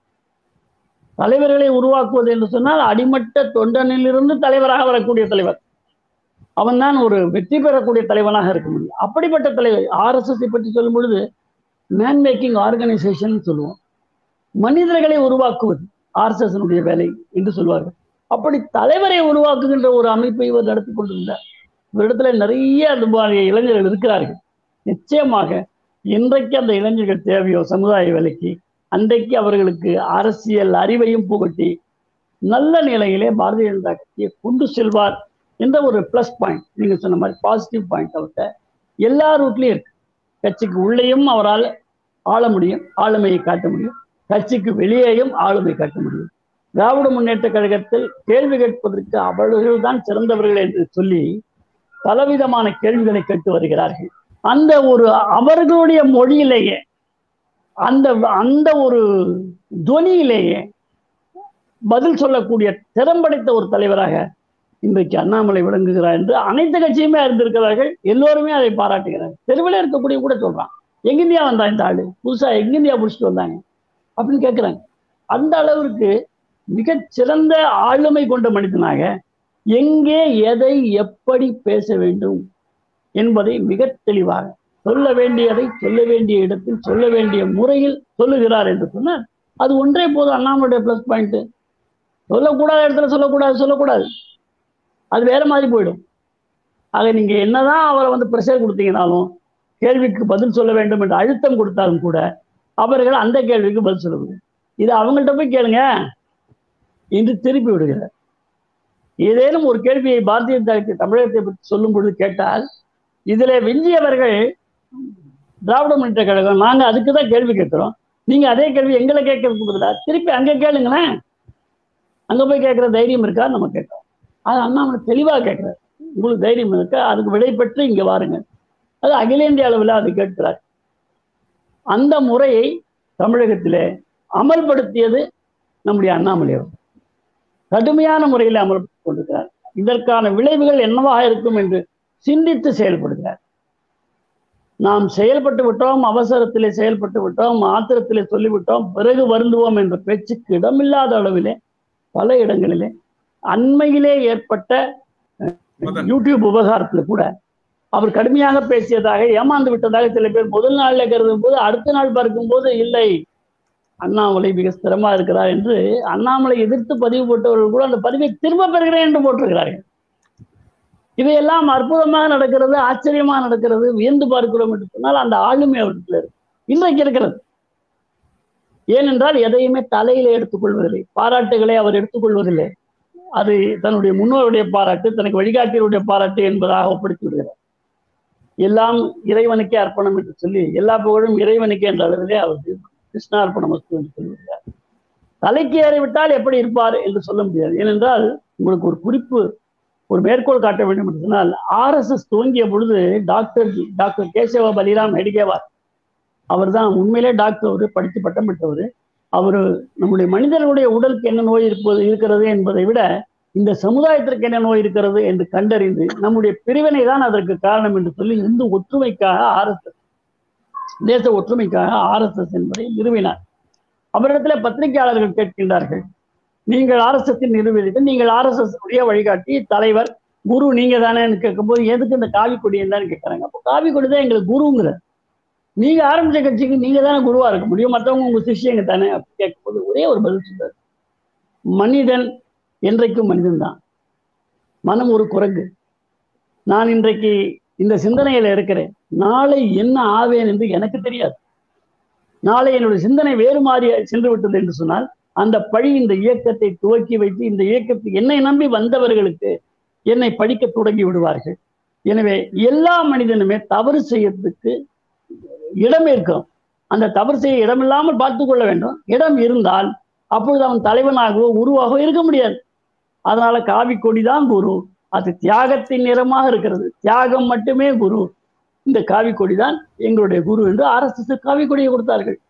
தலைவர்களை உருவாக்குவது என்று சொன்னால் அடிமட்ட தொண்டனிலிருந்து தலைவராக வரக்கூடிய தலைவர் அவன் தான் ஒரு வெற்றி பெறக்கூடிய தலைவனாக இருக்க முடியும். அப்படிப்பட்ட தலைவர் ஆர் எஸ் எஸ் பற்றி சொல்லும் பொழுது மேன் மேக்கிங் ஆர்கனைசேஷன் சொல்லுவோம். மனிதர்களை உருவாக்குவது ஆர் எஸ் எஸ் வேலை என்று சொல்வார்கள். அப்படி தலைவரை உருவாக்குகின்ற ஒரு அமைப்பை இவர் நடத்தி கொண்டிருந்தார். இவரிடத்துல நிறைய அந்த இளைஞர்கள் இருக்கிறார்கள். நிச்சயமாக இன்றைக்கு அந்த இளைஞர்கள் தேவையோ சமுதாய வேலைக்கு அன்றைக்கு அவர்களுக்கு அரசியல் அறிவையும் புகட்டி நல்ல நிலையிலே பாரதிய ஜனதா கட்சியை கொண்டு செல்வார் என்ற ஒரு பிளஸ் பாயிண்ட், நீங்க சொன்ன மாதிரி பாசிட்டிவ் பாயிண்ட் அவர்கிட்ட எல்லா ரூட்லையும் இருக்கு. கட்சிக்கு உள்ளேயும் அவரால் ஆள முடியும், ஆளுமையை காட்ட முடியும். கட்சிக்கு வெளியேயும் ஆளுமை காட்ட முடியும். திராவிட முன்னேற்ற கழகத்தில் கேள்வி கேட்பதற்கு அவர்கள் தான் சிறந்தவர்கள் என்று சொல்லி பலவிதமான கேள்விகளை கேட்டு வருகிறார்கள். அந்த ஒரு அவர்களுடைய மொழியிலேயே அந்த அந்த ஒரு துவனியிலேயே பதில் சொல்லக்கூடிய திறம்படைத்த ஒரு தலைவராக இன்றைக்கு அண்ணாமலை விளங்குகிறார் என்று அனைத்து கட்சியுமே அறிந்திருக்கிறார்கள். எல்லோருமே அதை பாராட்டுகிறார்கள். தெருவில் இருக்கக்கூடிய கூட சொல்றான், எங்கிந்தியா வந்தா இந்த ஆளு புதுசா எங்கிந்தியா பிடிச்சிட்டு வந்தாங்க அப்படின்னு கேட்கிறாங்க. அந்த அளவிற்கு மிகச் சிறந்த ஆளுமை கொண்ட மனிதனாக எங்கே எதை எப்படி பேச வேண்டும் என்பதை மிக தெளிவாக சொல்ல வேண்டியதை சொல்ல வேண்டிய இடத்தில் சொல்ல வேண்டிய முறையில் சொல்லுகிறார் என்று சொன்னால் அது ஒன்றே போதும் அண்ணாமலையுடைய பிளஸ் பாயிண்ட். சொல்லக்கூடாத இடத்துல சொல்லக்கூடாது சொல்லக்கூடாது அது வேற மாதிரி போயிடும். ஆக நீங்க என்னதான் அவரை வந்து ப்ரெஷர் கொடுத்தீங்கனாலும் கேள்விக்கு பதில் சொல்ல வேண்டும் என்று அழுத்தம் கொடுத்தாலும் கூட அவர்கள் அந்த கேள்விக்கு பதில் சொல்ல முடியும். இது அவங்கள்ட்ட போய் கேளுங்க என்று திருப்பி விடுகிறார். ஏதேனும் ஒரு கேள்வியை பாரதிய ஜனதா தமிழகத்தை பற்றி சொல்லும் பொழுது கேட்டால் இதுல விஞ்சியவர்கள் திராவிட முன்னேற்ற கழகம் நாங்க அதுக்குதான் கேள்வி கேட்கிறோம், நீங்க அதே கேள்வி எங்களை கேட்கறதுக்கு பதிலா திருப்பி அங்க கேளுங்களேன், அங்க போய் கேட்கிற தைரியம் இருக்கா நம்ம கேட்கிறோம். அது அண்ணாமலை தெளிவாக கேட்கிறார், உங்களுக்கு தைரியம் இருக்கா, அதுக்கு விடை பெற்று இங்க வாருங்க. அது அகில இந்திய அளவில் அது கேட்கிறார். அந்த முறையை தமிழகத்திலே அமல்படுத்தியது நம்முடைய அண்ணாமலை அவர் கடுமையான முறையில் அமல்படுத்திக் கொண்டிருக்கிறார். இதற்கான விளைவுகள் என்னவாக இருக்கும் என்று சிந்தித்து செயல்படுகிறார். நாம் செயல்பட்டு விட்டோம், அவசரத்திலே செயல்பட்டு விட்டோம், ஆத்திரத்திலே சொல்லிவிட்டோம், பிறகு வருந்துவோம் என்ற பேச்சுக்கு இடமில்லாத அளவிலே பல இடங்களிலே அண்மையிலே ஏற்பட்ட யூடியூப் விவகாரத்துல கூட அவர் கடுமையாக பேசியதாக ஏமாந்து விட்டதாக சில பேர் முதல் நாள்ல கருதும் போது அடுத்த நாள் பார்க்கும் போது இல்லை அண்ணாமலை மிக ஸ்திரமா இருக்கிறார் என்று அண்ணாமலை எதிர்த்து பதிவு போட்டவர்கள் கூட அந்த பதிவை திரும்ப பெறுகிறேன் என்று போட்டிருக்கிறார்கள். இவையெல்லாம் அற்புதமாக நடக்கிறது, ஆச்சரியமாக நடக்கிறது, வியந்து பார்க்கிறோம் என்று சொன்னால் அந்த ஆளுமை அவருக்கு இன்றைக்கு இருக்கிறது. ஏனென்றால் எதையுமே தலையிலே எடுத்துக்கொள்வதில்லை, பாராட்டுகளை அவர் எடுத்துக்கொள்வதில்லை. அது தன்னுடைய முன்னோருடைய பாராட்டு, தனக்கு வழிகாட்டியருடைய பாராட்டு என்பதாக ஒப்படைத்து விடுகிறார். எல்லாம் இறைவனுக்கே அர்ப்பணம் என்று சொல்லி எல்லா புகழும் இறைவனுக்கே என்ற அளவிலே அவர் கிருஷ்ணார்ப்பணம் என்று சொல்லுகிறார். தலைக்கு ஏறிவிட்டால் எப்படி இருப்பார் என்று சொல்ல முடியாது. ஏனென்றால் உங்களுக்கு ஒரு குறிப்பு, ஒரு மேற்கோள் காட்ட வேண்டும் என்று சொன்னால் ஆர் எஸ் எஸ் துவங்கிய பொழுது டாக்டர் டாக்டர் கேசவ பலிராம் ஹெடிகேவார் அவர் தான் உண்மையிலே டாக்டர், அவரு படித்து பட்டம் பெற்றவர். அவரு நம்முடைய மனிதர்களுடைய உடலுக்கு என்ன நோய் இருப்பது இருக்கிறது என்பதை விட இந்த சமுதாயத்திற்கு என்ன நோய் இருக்கிறது என்று கண்டறிந்து நம்முடைய பிரிவினை தான் அதற்கு காரணம் என்று சொல்லி இந்து ஒற்றுமைக்காக ஆர் எஸ் எஸ் தேச ஒற்றுமைக்காக ஆர் எஸ் எஸ் என்பதை நிறுவினார். அவரிடத்துல பத்திரிகையாளர்கள் கேட்கின்றார்கள், நீங்கள் ஆர் எஸ் எஸ் நிறுவனத்தில் நீங்கள் ஆர் எஸ் எஸ் உடைய வழிகாட்டி தலைவர் குரு நீங்க தானேன்னு கேட்கும்போது எதுக்கு இந்த காவி கொடி தான் கேட்கறாங்க. அப்போ காவி கொடி தான் எங்களுக்கு குருங்கிற, நீங்க ஆரம்பிச்ச கட்சிக்கு நீங்க தானே குருவா இருக்க முடியும், மற்றவங்க உங்க சிஷ்யங்க தானே அப்படின்னு கேட்கும்போது ஒரே ஒரு பதில் சொல்றாரு, மனிதன் என்றைக்கும் மனிதன் தான், மனம் ஒரு குரங்கு. நான் இன்றைக்கு இந்த சிந்தனையில இருக்கிறேன், நாளை என்ன ஆவேன் என்று எனக்கு தெரியாது. நாளை என்னுடைய சிந்தனை வேறு மாறி சென்று விட்டது என்று சொன்னால் அந்த பழி இந்த இயக்கத்தை துவக்கி வைத்து இந்த இயக்கத்துக்கு என்னை நம்பி வந்தவர்களுக்கு என்னை படிக்க தொடங்கி விடுவார்கள். எனவே எல்லா மனிதனுமே தவறு செய்யறதுக்கு இடம் இருக்கும். அந்த தவறு செய்ய இடமில்லாமல் பார்த்து கொள்ள வேண்டும். இடம் இருந்தால் அப்பொழுது அவன் தலைவனாகவோ குருவாகவோ இருக்க முடியாது. அதனால காவி கொடிதான் குரு, அது தியாகத்தின் நிறமாக இருக்கிறது, தியாகம் மட்டுமே குரு, இந்த காவி கொடிதான் எங்களுடைய குரு என்று ஆர் எஸ் எஸ் காவி கொடியை கொடுத்தார்கள்.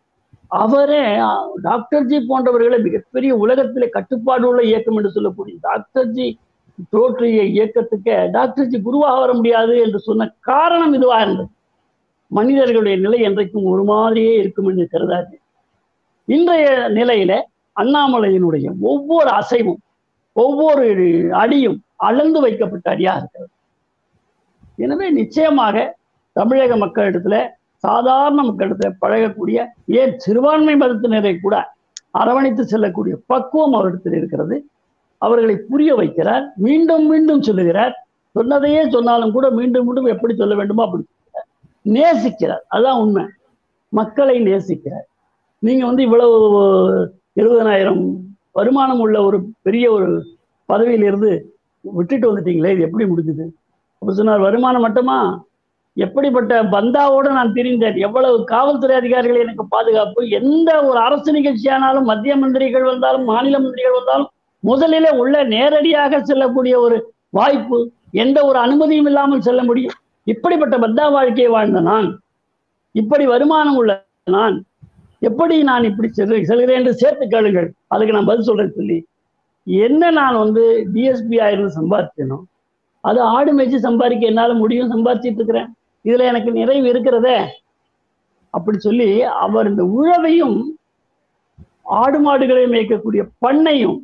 அவரே டாக்டர்ஜி போன்றவர்களை மிகப்பெரிய உலகத்திலே கட்டுப்பாடு உள்ள இயக்கம் என்று சொல்லக்கூடிய டாக்டர்ஜி தோற்றிய இயக்கத்துக்கு டாக்டர்ஜி குருவாக வர முடியாது என்று சொன்ன காரணம் இதுவாக இருந்தது. மனிதர்களுடைய நிலை என்றைக்கும் ஒரு மாதிரியே இருக்கும் என்று கருதாது. இன்றைய நிலையில அண்ணாமலையினுடைய ஒவ்வொரு அசைவும் ஒவ்வொரு அடியும் அளந்து வைக்கப்பட்ட அடியா இருக்கிறது. எனவே நிச்சயமாக தமிழக மக்களிடத்துல சாதாரண மக்களிடத்துல பழகக்கூடிய ஏன் சிறுபான்மை மதத்தினரை கூட அரவணைத்து செல்லக்கூடிய பக்குவம் அவரிடத்தில் இருக்கிறது. அவர்களை புரிய வைக்கிறார், மீண்டும் மீண்டும் சொல்லுகிறார். சொன்னதையே சொன்னாலும் கூட மீண்டும் மீண்டும் எப்படி சொல்ல வேண்டுமோ அப்படி சொல்லுகிறார். நேசிக்கிறார், அதுதான் உண்மை. மக்களை நேசிக்கிறார். நீங்க வந்து இவ்வளவு எழுபதனாயிரம் வருமானம் உள்ள ஒரு பெரிய ஒரு பதவியிலிருந்து விட்டுட்டு வந்துட்டீங்களே, இது எப்படி முடிஞ்சுது? அப்ப சொன்னார், வருமானம் மட்டுமா? எப்படிப்பட்ட பந்தாவோடு நான் திரிந்தேன், எவ்வளவு காவல்துறை அதிகாரிகள் எனக்கு பாதுகாப்பு, எந்த ஒரு அரசு நிகழ்ச்சியானாலும் மத்திய மந்திரிகள் வந்தாலும் மாநில மந்திரிகள் வந்தாலும் முதலிலே உள்ள நேரடியாக செல்லக்கூடிய ஒரு வாய்ப்பு, எந்த ஒரு அனுமதியும் இல்லாமல் செல்ல முடியும். இப்படிப்பட்ட பந்தா வாழ்க்கையை வாழ்ந்த நான், இப்படி வருமானம் உள்ள நான் எப்படி நான் இப்படி செல் செல்கிறேன் என்று சேர்த்து கேளுங்கள், அதுக்கு நான் பதில் சொல்றேன் சொல்லி என்ன நான் வந்து டிஎஸ்பி ஆயிருந்து சம்பாதிக்கணும், அது ஆடு மேய்ச்சி சம்பாதிக்க என்னால முடியும், சம்பாதிச்சிட்டு இருக்கிறேன், இதுல எனக்கு நிறைவு இருக்கிறதே அப்படி சொல்லி அவர் இந்த உழவையும் ஆடு மாடுகளை மேய்க்கக்கூடிய பண்ணையும்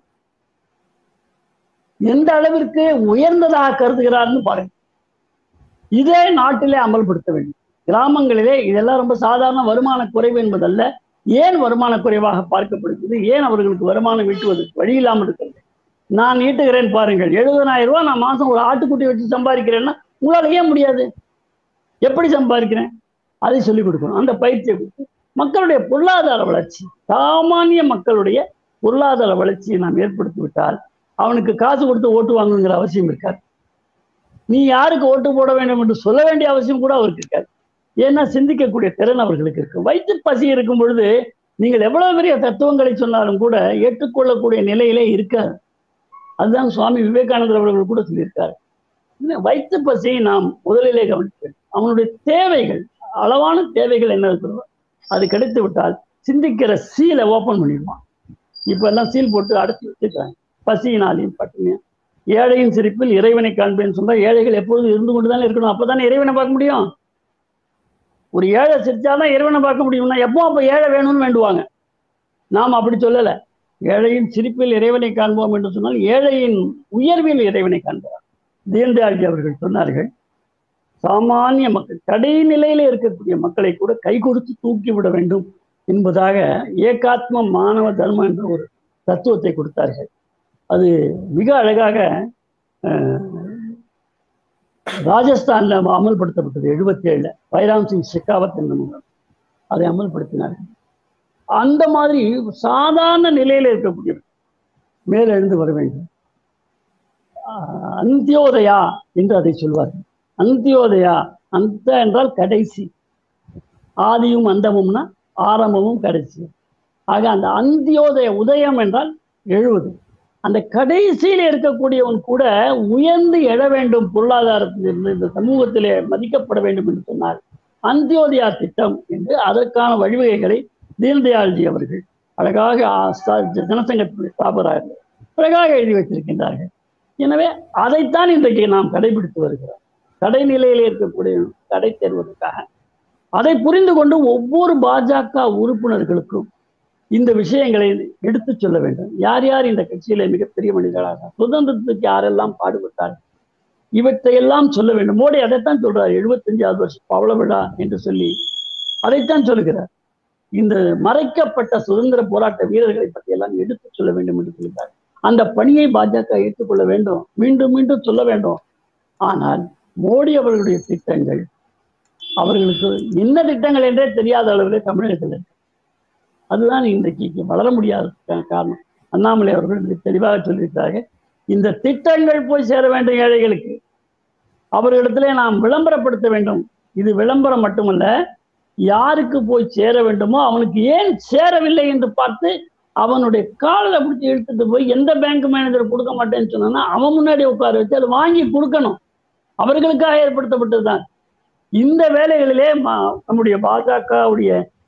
எந்த அளவிற்கு உயர்ந்ததாக கருதுகிறார்னு பாருங்க. இதே நாட்டிலே அமல்படுத்த வேண்டும். கிராமங்களிலே இதெல்லாம் ரொம்ப சாதாரண வருமான குறைவு என்பதல்ல. ஏன் வருமான குறைவாக பார்க்கப்படுகிறது, ஏன் அவர்களுக்கு வருமானம் ஈட்டுவதற்கு வழி இல்லாமல் இருக்கிறது? நான் ஈட்டுகிறேன் பாருங்கள், எழுபதாயிரம் ரூபாய் நான் மாசம் ஒரு ஆட்டுக்குட்டி வச்சு சம்பாதிக்கிறேன்னா உங்களால ஏன் முடியாது? எப்படி சம்பாதிக்கிறேன் அதை சொல்லிக் கொடுக்கணும். அந்த பயிற்சியை கொடுத்து மக்களுடைய பொருளாதார வளர்ச்சி, சாமானிய மக்களுடைய பொருளாதார வளர்ச்சியை நாம் ஏற்படுத்தி விட்டால் அவனுக்கு காசு கொடுத்து ஓட்டு வாங்குங்கிற அவசியம் இருக்காது. நீ யாருக்கு ஓட்டு போட வேண்டும் என்று சொல்ல வேண்டிய அவசியம் கூட அவருக்கு இருக்காது. ஏன்னா சிந்திக்கக்கூடிய திறன் அவர்களுக்கு இருக்கு. வயிற்று பசி இருக்கும் பொழுது நீங்கள் எவ்வளவு பெரிய தத்துவங்களை சொன்னாலும் கூட ஏற்றுக்கொள்ளக்கூடிய நிலையிலே இருக்காது. அதுதான் சுவாமி விவேகானந்தர் அவர்கள் கூட சொல்லியிருக்காரு. வயிற்று பசியை நாம் முதலிலே கவனிக்க, அவனுடைய தேவைகள், அளவான தேவைகள் என்ன இருக்கிறதோ அது கிடைத்து விட்டால் சிந்திக்கிற சீலை ஓப்பன் பண்ணிடுவான். இப்ப எல்லாம் சீல் போட்டு அடைச்சி வச்சுக்கிறாங்க. பசியினாலையும் பட்டினியும். ஏழையின் சிரிப்பில் இறைவனை காண்பேன்னு சொன்னா ஏழைகள் எப்பொழுதும் இருந்து கொண்டுதானே இருக்கணும், அப்பதானே இறைவனை பார்க்க முடியும். ஒரு ஏழை சிரிச்சாதான் இறைவனை பார்க்க முடியும்னா எப்போ அப்ப ஏழை வேணும்னு வேண்டுவாங்க. நாம் அப்படி சொல்லல. ஏழையின் சிரிப்பில் இறைவனை காண்போம் என்று சொன்னால் ஏழையின் உயர்வில் இறைவனை காண்பார். தீன்தயாள்ஜி அவர்கள் சொன்னார்கள், சாமானிய மக்கள் கடைநிலையில இருக்கக்கூடிய மக்களை கூட கை கொடுத்து தூக்கி விட வேண்டும் என்பதாக ஏகாத்ம மானவ தர்மம் என்ற ஒரு தத்துவத்தை கொடுத்தார்கள். அது மிக அழகாக ராஜஸ்தான்ல அமல்படுத்தப்பட்டது. எழுபத்தி ஏழுல பைராம் சிங் ஷெகாவத் என்ற மூலம் அதை அமல்படுத்தினார்கள். அந்த மாதிரி சாதாரண நிலையில இருக்கக்கூடிய மேலெழுந்து வர வேண்டும். அந்தியோதயா என்று அதை சொல்வார்கள். அந்தியோதயா, அந்த என்றால் கடைசி, ஆதியும் அந்தமும்னா ஆரம்பமும் கடைசி. ஆக அந்த அந்தியோதய, உதயம் என்றால் எழுவது, அந்த கடைசியில் இருக்கக்கூடியவன் கூட உயர்ந்து எழ வேண்டும், பொருளாதாரத்திலிருந்து இந்த சமூகத்திலே மதிக்கப்பட வேண்டும் என்று சொன்னார். அந்தியோதயா திட்டம் என்று அதற்கான வழிவகைகளை தீன்தயாள்ஜி அவர்கள் அழகாக ஜனசங்கத்தினுடைய ஸ்தாபகர்கள் அழகாக எழுதி வைத்திருக்கின்றார்கள். எனவே அதைத்தான் இன்றைக்கு நாம் கடைபிடித்து வருகிறோம். கடைநிலையில் இருக்கக்கூடிய கடை தேர்வதற்காக அதை புரிந்து கொண்டு ஒவ்வொரு பாஜக உறுப்பினர்களுக்கும் இந்த விஷயங்களை எடுத்து சொல்ல வேண்டும். யார் யார் இந்த கட்சியில மிகப்பெரிய மனிதர்களாக சுதந்திரத்துக்கு யாரெல்லாம் பாடுபட்டார்கள் இவற்றையெல்லாம் சொல்ல வேண்டும். மோடி அதைத்தான் சொல்றார். எழுபத்தி அஞ்சாவது வருஷம் பவள விழா என்று சொல்லி அதைத்தான் சொல்லுகிறார். இந்த மறைக்கப்பட்ட சுதந்திர போராட்ட வீரர்களை பற்றி எல்லாம் எடுத்து சொல்ல வேண்டும் என்று சொல்கிறார். அந்த பணியை பாஜக ஏற்றுக்கொள்ள வேண்டும், மீண்டும் மீண்டும் சொல்ல வேண்டும். ஆனால் மோடி அவர்களுடைய திட்டங்கள் அவர்களுக்கு என்ன திட்டங்கள் என்றே தெரியாத அளவிலே தமிழகத்தில் இருக்கு. அதுதான் இன்றைக்கு வளர முடியாத காரணம். அண்ணாமலை அவர்கள் மிக தெளிவாக சொல்லியிருக்கிறார்கள், இந்த திட்டங்கள் போய் சேர வேண்டும் ஏழைகளுக்கு, அவர்களிடத்திலே நாம் விளம்பரப்படுத்த வேண்டும். இது விளம்பரம் மட்டுமல்ல, யாருக்கு போய் சேர வேண்டுமோ அவனுக்கு ஏன் சேரவில்லை என்று பார்த்து அவனுடைய காலில் பிடிச்சி இழுத்துட்டு போய் எந்த பேங்க் மேனேஜர் கொடுக்க மாட்டேன்னு சொன்னா அவன் முன்னாடி உட்கார வச்சு அதை வாங்கி கொடுக்கணும். அவர்களுக்காக ஏற்படுத்தப்பட்டதுதான். இந்த வேலைகளிலே நம்முடைய பாஜகவுடைய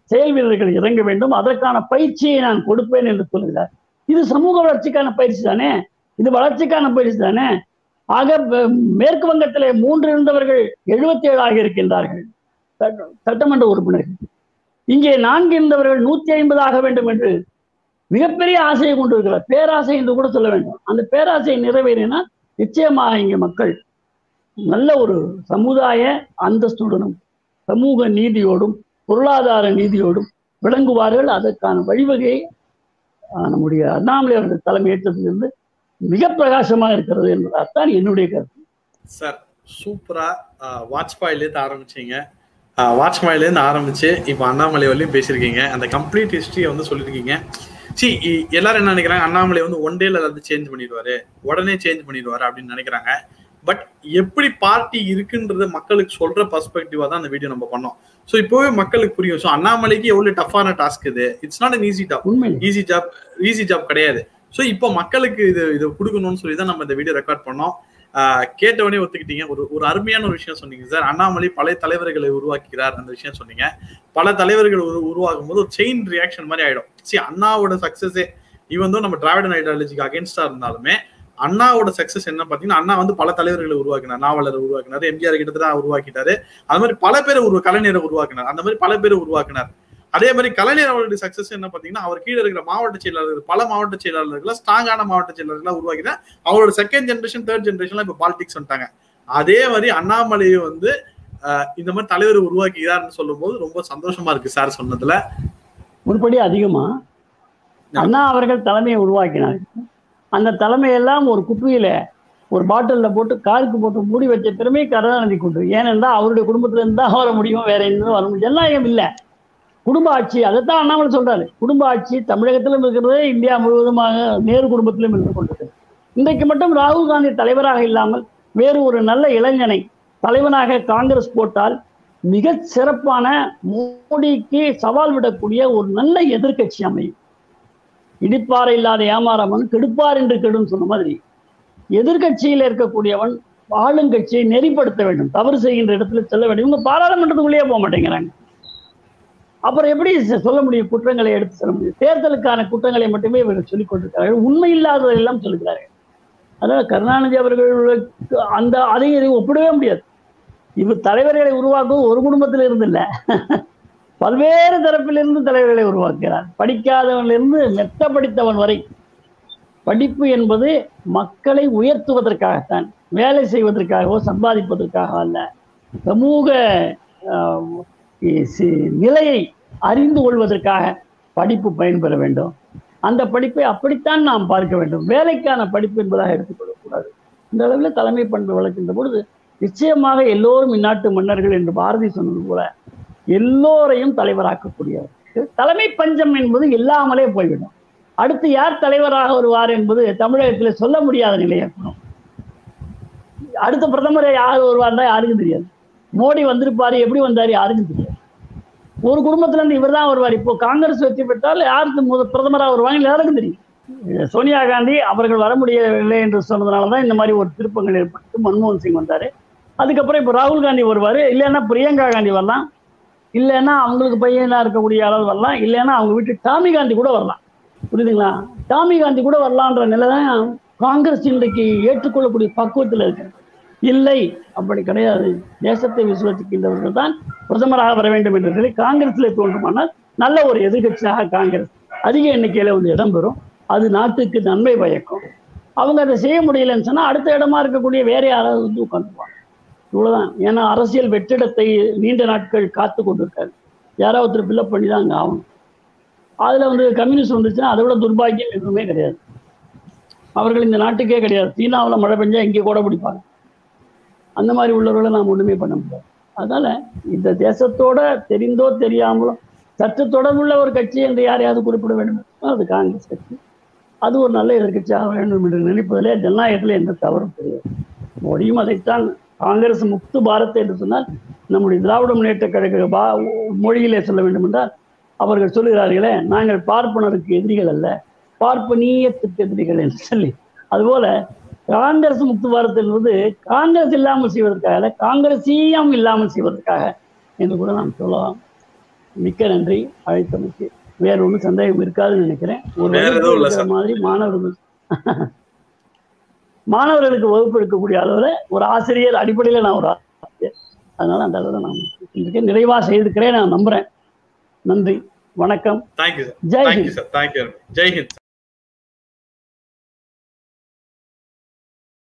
செயல் வீரர்கள் இறங்க வேண்டும், அதற்கான பயிற்சியை நான் கொடுப்பேன் என்று சொல்கிறார். இது சமூக வளர்ச்சிக்கான பயிற்சி தானே, இது வளர்ச்சிக்கான பயிற்சி தானே. ஆக மேற்கு வங்கத்திலே மூன்று இருந்தவர்கள் எழுபத்தி ஏழு ஆக இருக்கின்றார்கள் சட்டமன்ற உறுப்பினர்கள். இங்கே நான்கு இருந்தவர்கள் நூத்தி ஐம்பது ஆக வேண்டும் என்று மிகப்பெரிய ஆசையை கொண்டிருக்கிறார். பேராசை என்று கூட சொல்ல வேண்டும். அந்த பேராசையை நிறைவேறினா நிச்சயமாக இங்கே மக்கள் நல்ல ஒரு சமுதாய அந்தஸ்துடனும் சமூக நீதியோடும் பொருளாதார நீதியோடும் விளங்குவார்கள். அதற்கான வழிவகையை நம்முடைய அண்ணாமலை அவர்கள் தலைமை ஏற்றத்திலிருந்து மிக பிரகாசமாக இருக்கிறது என்பதுதான் என்னுடைய கருத்து. சார் சூப்பரா வாஜ்பாயிலேருந்து ஆரம்பிச்சீங்க, வாஜ்பாயிலேருந்து ஆரம்பிச்சு இப்போ அண்ணாமலை வரையும் பேசியிருக்கீங்க. அந்த கம்ப்ளீட் ஹிஸ்டரியை வந்து சொல்லியிருக்கீங்க. சி எல்லாரும் என்ன நினைக்கிறாங்க, அண்ணாமலை வந்து ஒன் டேல எல்லாத்தையும் சேஞ்ச் பண்ணிடுவாரு, உடனே சேஞ்ச் பண்ணிடுவாரு அப்படின்னு நினைக்கிறாங்க. பட் எப்படி பார்ட்டி இருக்குன்றது மக்களுக்கு சொல்ற பர்ஸ்பெக்டிவா தான் அந்த வீடியோ நம்ம பண்ணோம். ஸோ இப்போவே மக்களுக்கு புரியும். ஸோ அண்ணாமலைக்கு எவ்வளவு டஃப்பான டாஸ்க் இது, it's not an easy job, easy job easy job கிடையாது. ஸோ இப்போ மக்களுக்கு இது இது கொடுக்கணும்னு சொல்லி தான் நம்ம இந்த வீடியோ ரெக்கார்ட் பண்ணோம். கேட்டவனே ஒத்துக்கிட்டீங்க. ஒரு ஒரு அருமையான ஒரு விஷயம் சொன்னீங்க சார். அண்ணாமலை பல தலைவர்களை உருவாக்குகிறார், அந்த விஷயம் சொன்னீங்க. பல தலைவர்கள் உருவாகும் போது ஒரு செயின் ரியாக்ஷன் மாதிரி ஆயிடும். சரி, அண்ணாவோட சக்சஸே ஈவன் தோ நம்ம டிராவிடன் ஐடியாலஜிக்கு அகேன்ஸ்டா இருந்தாலுமே அண்ணாவோட சக்சஸ் என்ன பாத்தீங்கன்னா, அண்ணா வந்து பல தலைவர்களை உருவாக்கினார், நாவலரை உருவாக்கினார், எம்ஜிஆர் கிட்டத்தட்ட உருவாக்கிட்டாரு. அது மாதிரி பல பேரை உருவா கலைஞரை உருவாக்கினார், அந்த மாதிரி பல பேரை உருவாக்கினார். அதே மாதிரி கலைஞர் அவருடைய சக்சஸ் என்ன பாத்தீங்கன்னா, அவர் கீழே இருக்கிற மாவட்ட செயலாளர்கள், பல மாவட்ட செயலாளர்களை ஸ்ட்ராங்கான மாவட்ட செயலாளர்களா உருவாக்கினார். அவரோட செகண்ட் ஜென்ரேஷன் தேர்ட் ஜென்ரேஷன்ல இப்ப பாலிடிக்ஸ் வந்துட்டாங்க. அதே மாதிரி அண்ணாமலையை வந்து இந்த மாதிரி தலைவர் உருவாக்குகிறார்னு சொல்லும் போது ரொம்ப சந்தோஷமா இருக்கு சார் சொன்னதுல. ஒருபடி அதிகமா அண்ணா அவர்கள் தலைமையை உருவாக்கினார். அந்த தலைமையெல்லாம் ஒரு குப்பியில ஒரு பாட்டில்ல போட்டு காருக்கு போட்டு மூடி வச்ச திறமை கருணாநிதி கொண்டு. ஏனென்றால் அவருடைய குடும்பத்துல இருந்து தான் வர முடியும், வேற எந்த வர முடியும், எல்லாம் இல்லை. குடும்ப ஆட்சி, அதைத்தான் அண்ணாமலை சொல்றாரு. குடும்ப ஆட்சி தமிழகத்திலும் இருக்கிறது, இந்தியா முழுவதுமாக நேரு குடும்பத்திலும் இருந்து கொண்டிருக்கிறது. இன்றைக்கு மட்டும் ராகுல் காந்தி தலைவராக இல்லாமல் வேறு ஒரு நல்ல இளைஞனை தலைவனாக காங்கிரஸ் போட்டால் மிக சிறப்பான மோடிக்கு சவால் விடக்கூடிய ஒரு நல்ல எதிர்கட்சி அமையும். இடிப்பாறை இல்லாத ஏமாறாமன் கெடுப்பார் என்று கெடும் சொன்ன மாதிரி எதிர்கட்சியில் இருக்கக்கூடியவன் ஆளுங்கட்சியை நெறிப்படுத்த வேண்டும், தவறு செய்கின்ற இடத்துல செல்ல வேண்டும். இவங்க பாராளுமன்றத்துக்குள்ளேயே போக மாட்டேங்கிறாங்க. அப்புறம் எப்படி சொல்ல முடியும், குற்றங்களை எடுத்து சொல்ல முடியும்? தேர்தலுக்கான குற்றங்களை மட்டுமே இவர்கள் சொல்லிக் கொண்டிருக்கிறார்கள், உண்மை இல்லாததெல்லாம் சொல்லுகிறார்கள். அதனால கருணாநிதி அவர்களுக்கு அந்த அதையும் இதையும் ஒப்பிடவே முடியாது. இவர் தலைவர்களை உருவாக்கும் ஒரு குடும்பத்தில் இருந்து இல்லை, பல்வேறு தரப்பிலிருந்து தலைவர்களை உருவாக்குகிறார். படிக்காதவனிலிருந்து மெத்த படித்தவன் வரை. படிப்பு என்பது மக்களை உயர்த்துவதற்காகத்தான், வேலை செய்வதற்காகவோ சம்பாதிப்பதற்காக அல்ல. சமூக நிலையை அறிந்து கொள்வதற்காக படிப்பு பயன்பெற வேண்டும். அந்த படிப்பை அப்படித்தான் நாம் பார்க்க வேண்டும், வேலைக்கான படிப்பு என்பதாக எடுத்துக்கொள்ளக்கூடாது. இந்த அளவில் தலைமை பண்பு வளர்க்கின்ற பொழுது நிச்சயமாக எல்லோரும் இந்நாட்டு மன்னர்கள் என்று பாரதி சொன்னது போல எல்லோரையும் தலைவராக்கக்கூடியவர். தலைமை பஞ்சம் என்பது இல்லாமலே போய்விடும். அடுத்து யார் தலைவராக வருவார் என்பது தமிழகத்தில் சொல்ல முடியாத நிலை ஏற்படும். அடுத்த பிரதமரை யார் வருவார் தான் யாருக்கும் தெரியாது. மோடி வந்திருப்பாரு, எப்படி வந்தாரு யாருக்கும் தெரியாது. ஒரு குடும்பத்துல இருந்து இவர் தான் வருவார். இப்போ காங்கிரஸ் வெற்றி பெற்றால் யாருக்கு முதல் பிரதமராக வருவாங்க எல்லாருக்கும் தெரியும். சோனியா காந்தி அவர்கள் வர முடியவில்லை என்று சொன்னதுனாலதான் இந்த மாதிரி ஒரு திருப்பங்கள் ஏற்பட்டு மன்மோகன் சிங் வந்தாரு. அதுக்கப்புறம் இப்போ ராகுல் காந்தி வருவாரு, இல்லைன்னா பிரியங்கா காந்தி வரலாம், இல்லைன்னா அவங்களுக்கு பையனா இருக்கக்கூடிய அளவு வரலாம், இல்லைன்னா அவங்க வீட்டு டாமி காந்தி கூட வரலாம். புரியுதுங்களா? டாமி காந்தி கூட வரலான்ற நிலை தான் காங்கிரஸ் இன்றைக்கு ஏற்றுக்கொள்ளக்கூடிய பக்குவத்தில் இருக்கு. இல்லை, அப்படி கிடையாது. தேசத்தை விசுவசிக்கின்றவர்கள் தான் பிரதமராக வர வேண்டும் என்ற நிலை காங்கிரஸில் தோன்றுமானால் நல்ல ஒரு எதிர்கட்சியாக காங்கிரஸ் அதிக எண்ணிக்கையில வந்து இடம்பெறும். அது நாட்டுக்கு நன்மை பயக்கும். அவங்க அதை செய்ய முடியலன்னு சொன்னா அடுத்த இடமா இருக்கக்கூடிய வேற யாராவது வந்து உட்காந்துருவாங்க. இவ்வளவுதான். ஏன்னா அரசியல் வெற்றிடத்தை நீண்ட நாட்கள் காத்து கொண்டிருக்காரு. யாராவது ஒருத்தர் பில்லப் பண்ணி தான் அங்கே ஆகணும். அதுல வந்து கம்யூனிஸ்ட் வந்துச்சுன்னா அதை விட துர்பாக்கியம் எதுவுமே கிடையாது. அவர்கள் இந்த நாட்டுக்கே கிடையாது. சீனாவில் மழை பெஞ்சா இங்கே கூட பிடிப்பாங்க. அந்த மாதிரி உள்ளவர்களை நாம் ஒண்ணுமே பண்ண முடியாது. அதனால இந்த தேசத்தோட தெரிந்தோ தெரியாமலோ சற்று தொடர்புள்ள ஒரு கட்சி என்று யாரையாவது குறிப்பிட வேண்டும், அது காங்கிரஸ் கட்சி. அது ஒரு நல்ல எதிர்கட்சியாக வேண்டும் என்று நினைப்பதிலே ஜனநாயகத்தில் எந்த தவறும் கிடையாது. மோடியும் அதைத்தான். காங்கிரஸ் முக்து பாரத் என்று சொன்னால் நம்முடைய திராவிட முன்னேற்ற கழக பா மொழியிலே சொல்ல வேண்டும் என்றால் அவர்கள் சொல்லுகிறார்களே, நாங்கள் பார்ப்பனருக்கு எதிரிகள் அல்ல, பார்ப்பனியத்துக்கு எதிரிகள் என்று சொல்லி. அதுபோல காங்கிரஸ் முக்து பாரத் என்பது காங்கிரஸ் இல்லாமல் செய்வதற்காக அல்ல, காங்கிரஸீயம் இல்லாமல் செய்வதற்காக என்று கூட நாம் சொல்லலாம். மிக்க நன்றி அழைத்தமைக்கு. வேற ஒன்றும் சந்தேகம் இருக்காதுன்னு நினைக்கிறேன். ஒரு வகுப்பு மாதிரி மாணவர்கள் மாணவர்களுக்கு வகுப்பு எடுக்கக்கூடிய அளவில் ஒரு ஆசிரியர் அடிப்படையில் நான் ஒரு ஆசிரியர், அதனால அந்த அளவில் நான் நிறைவாக செய்திருக்கிறேன் நான் நம்புறேன். நன்றி, வணக்கம், தேங்க்யூ ஜெய் ஹிந்த். தேங்க்யூ ஜெய் ஹிந்த்.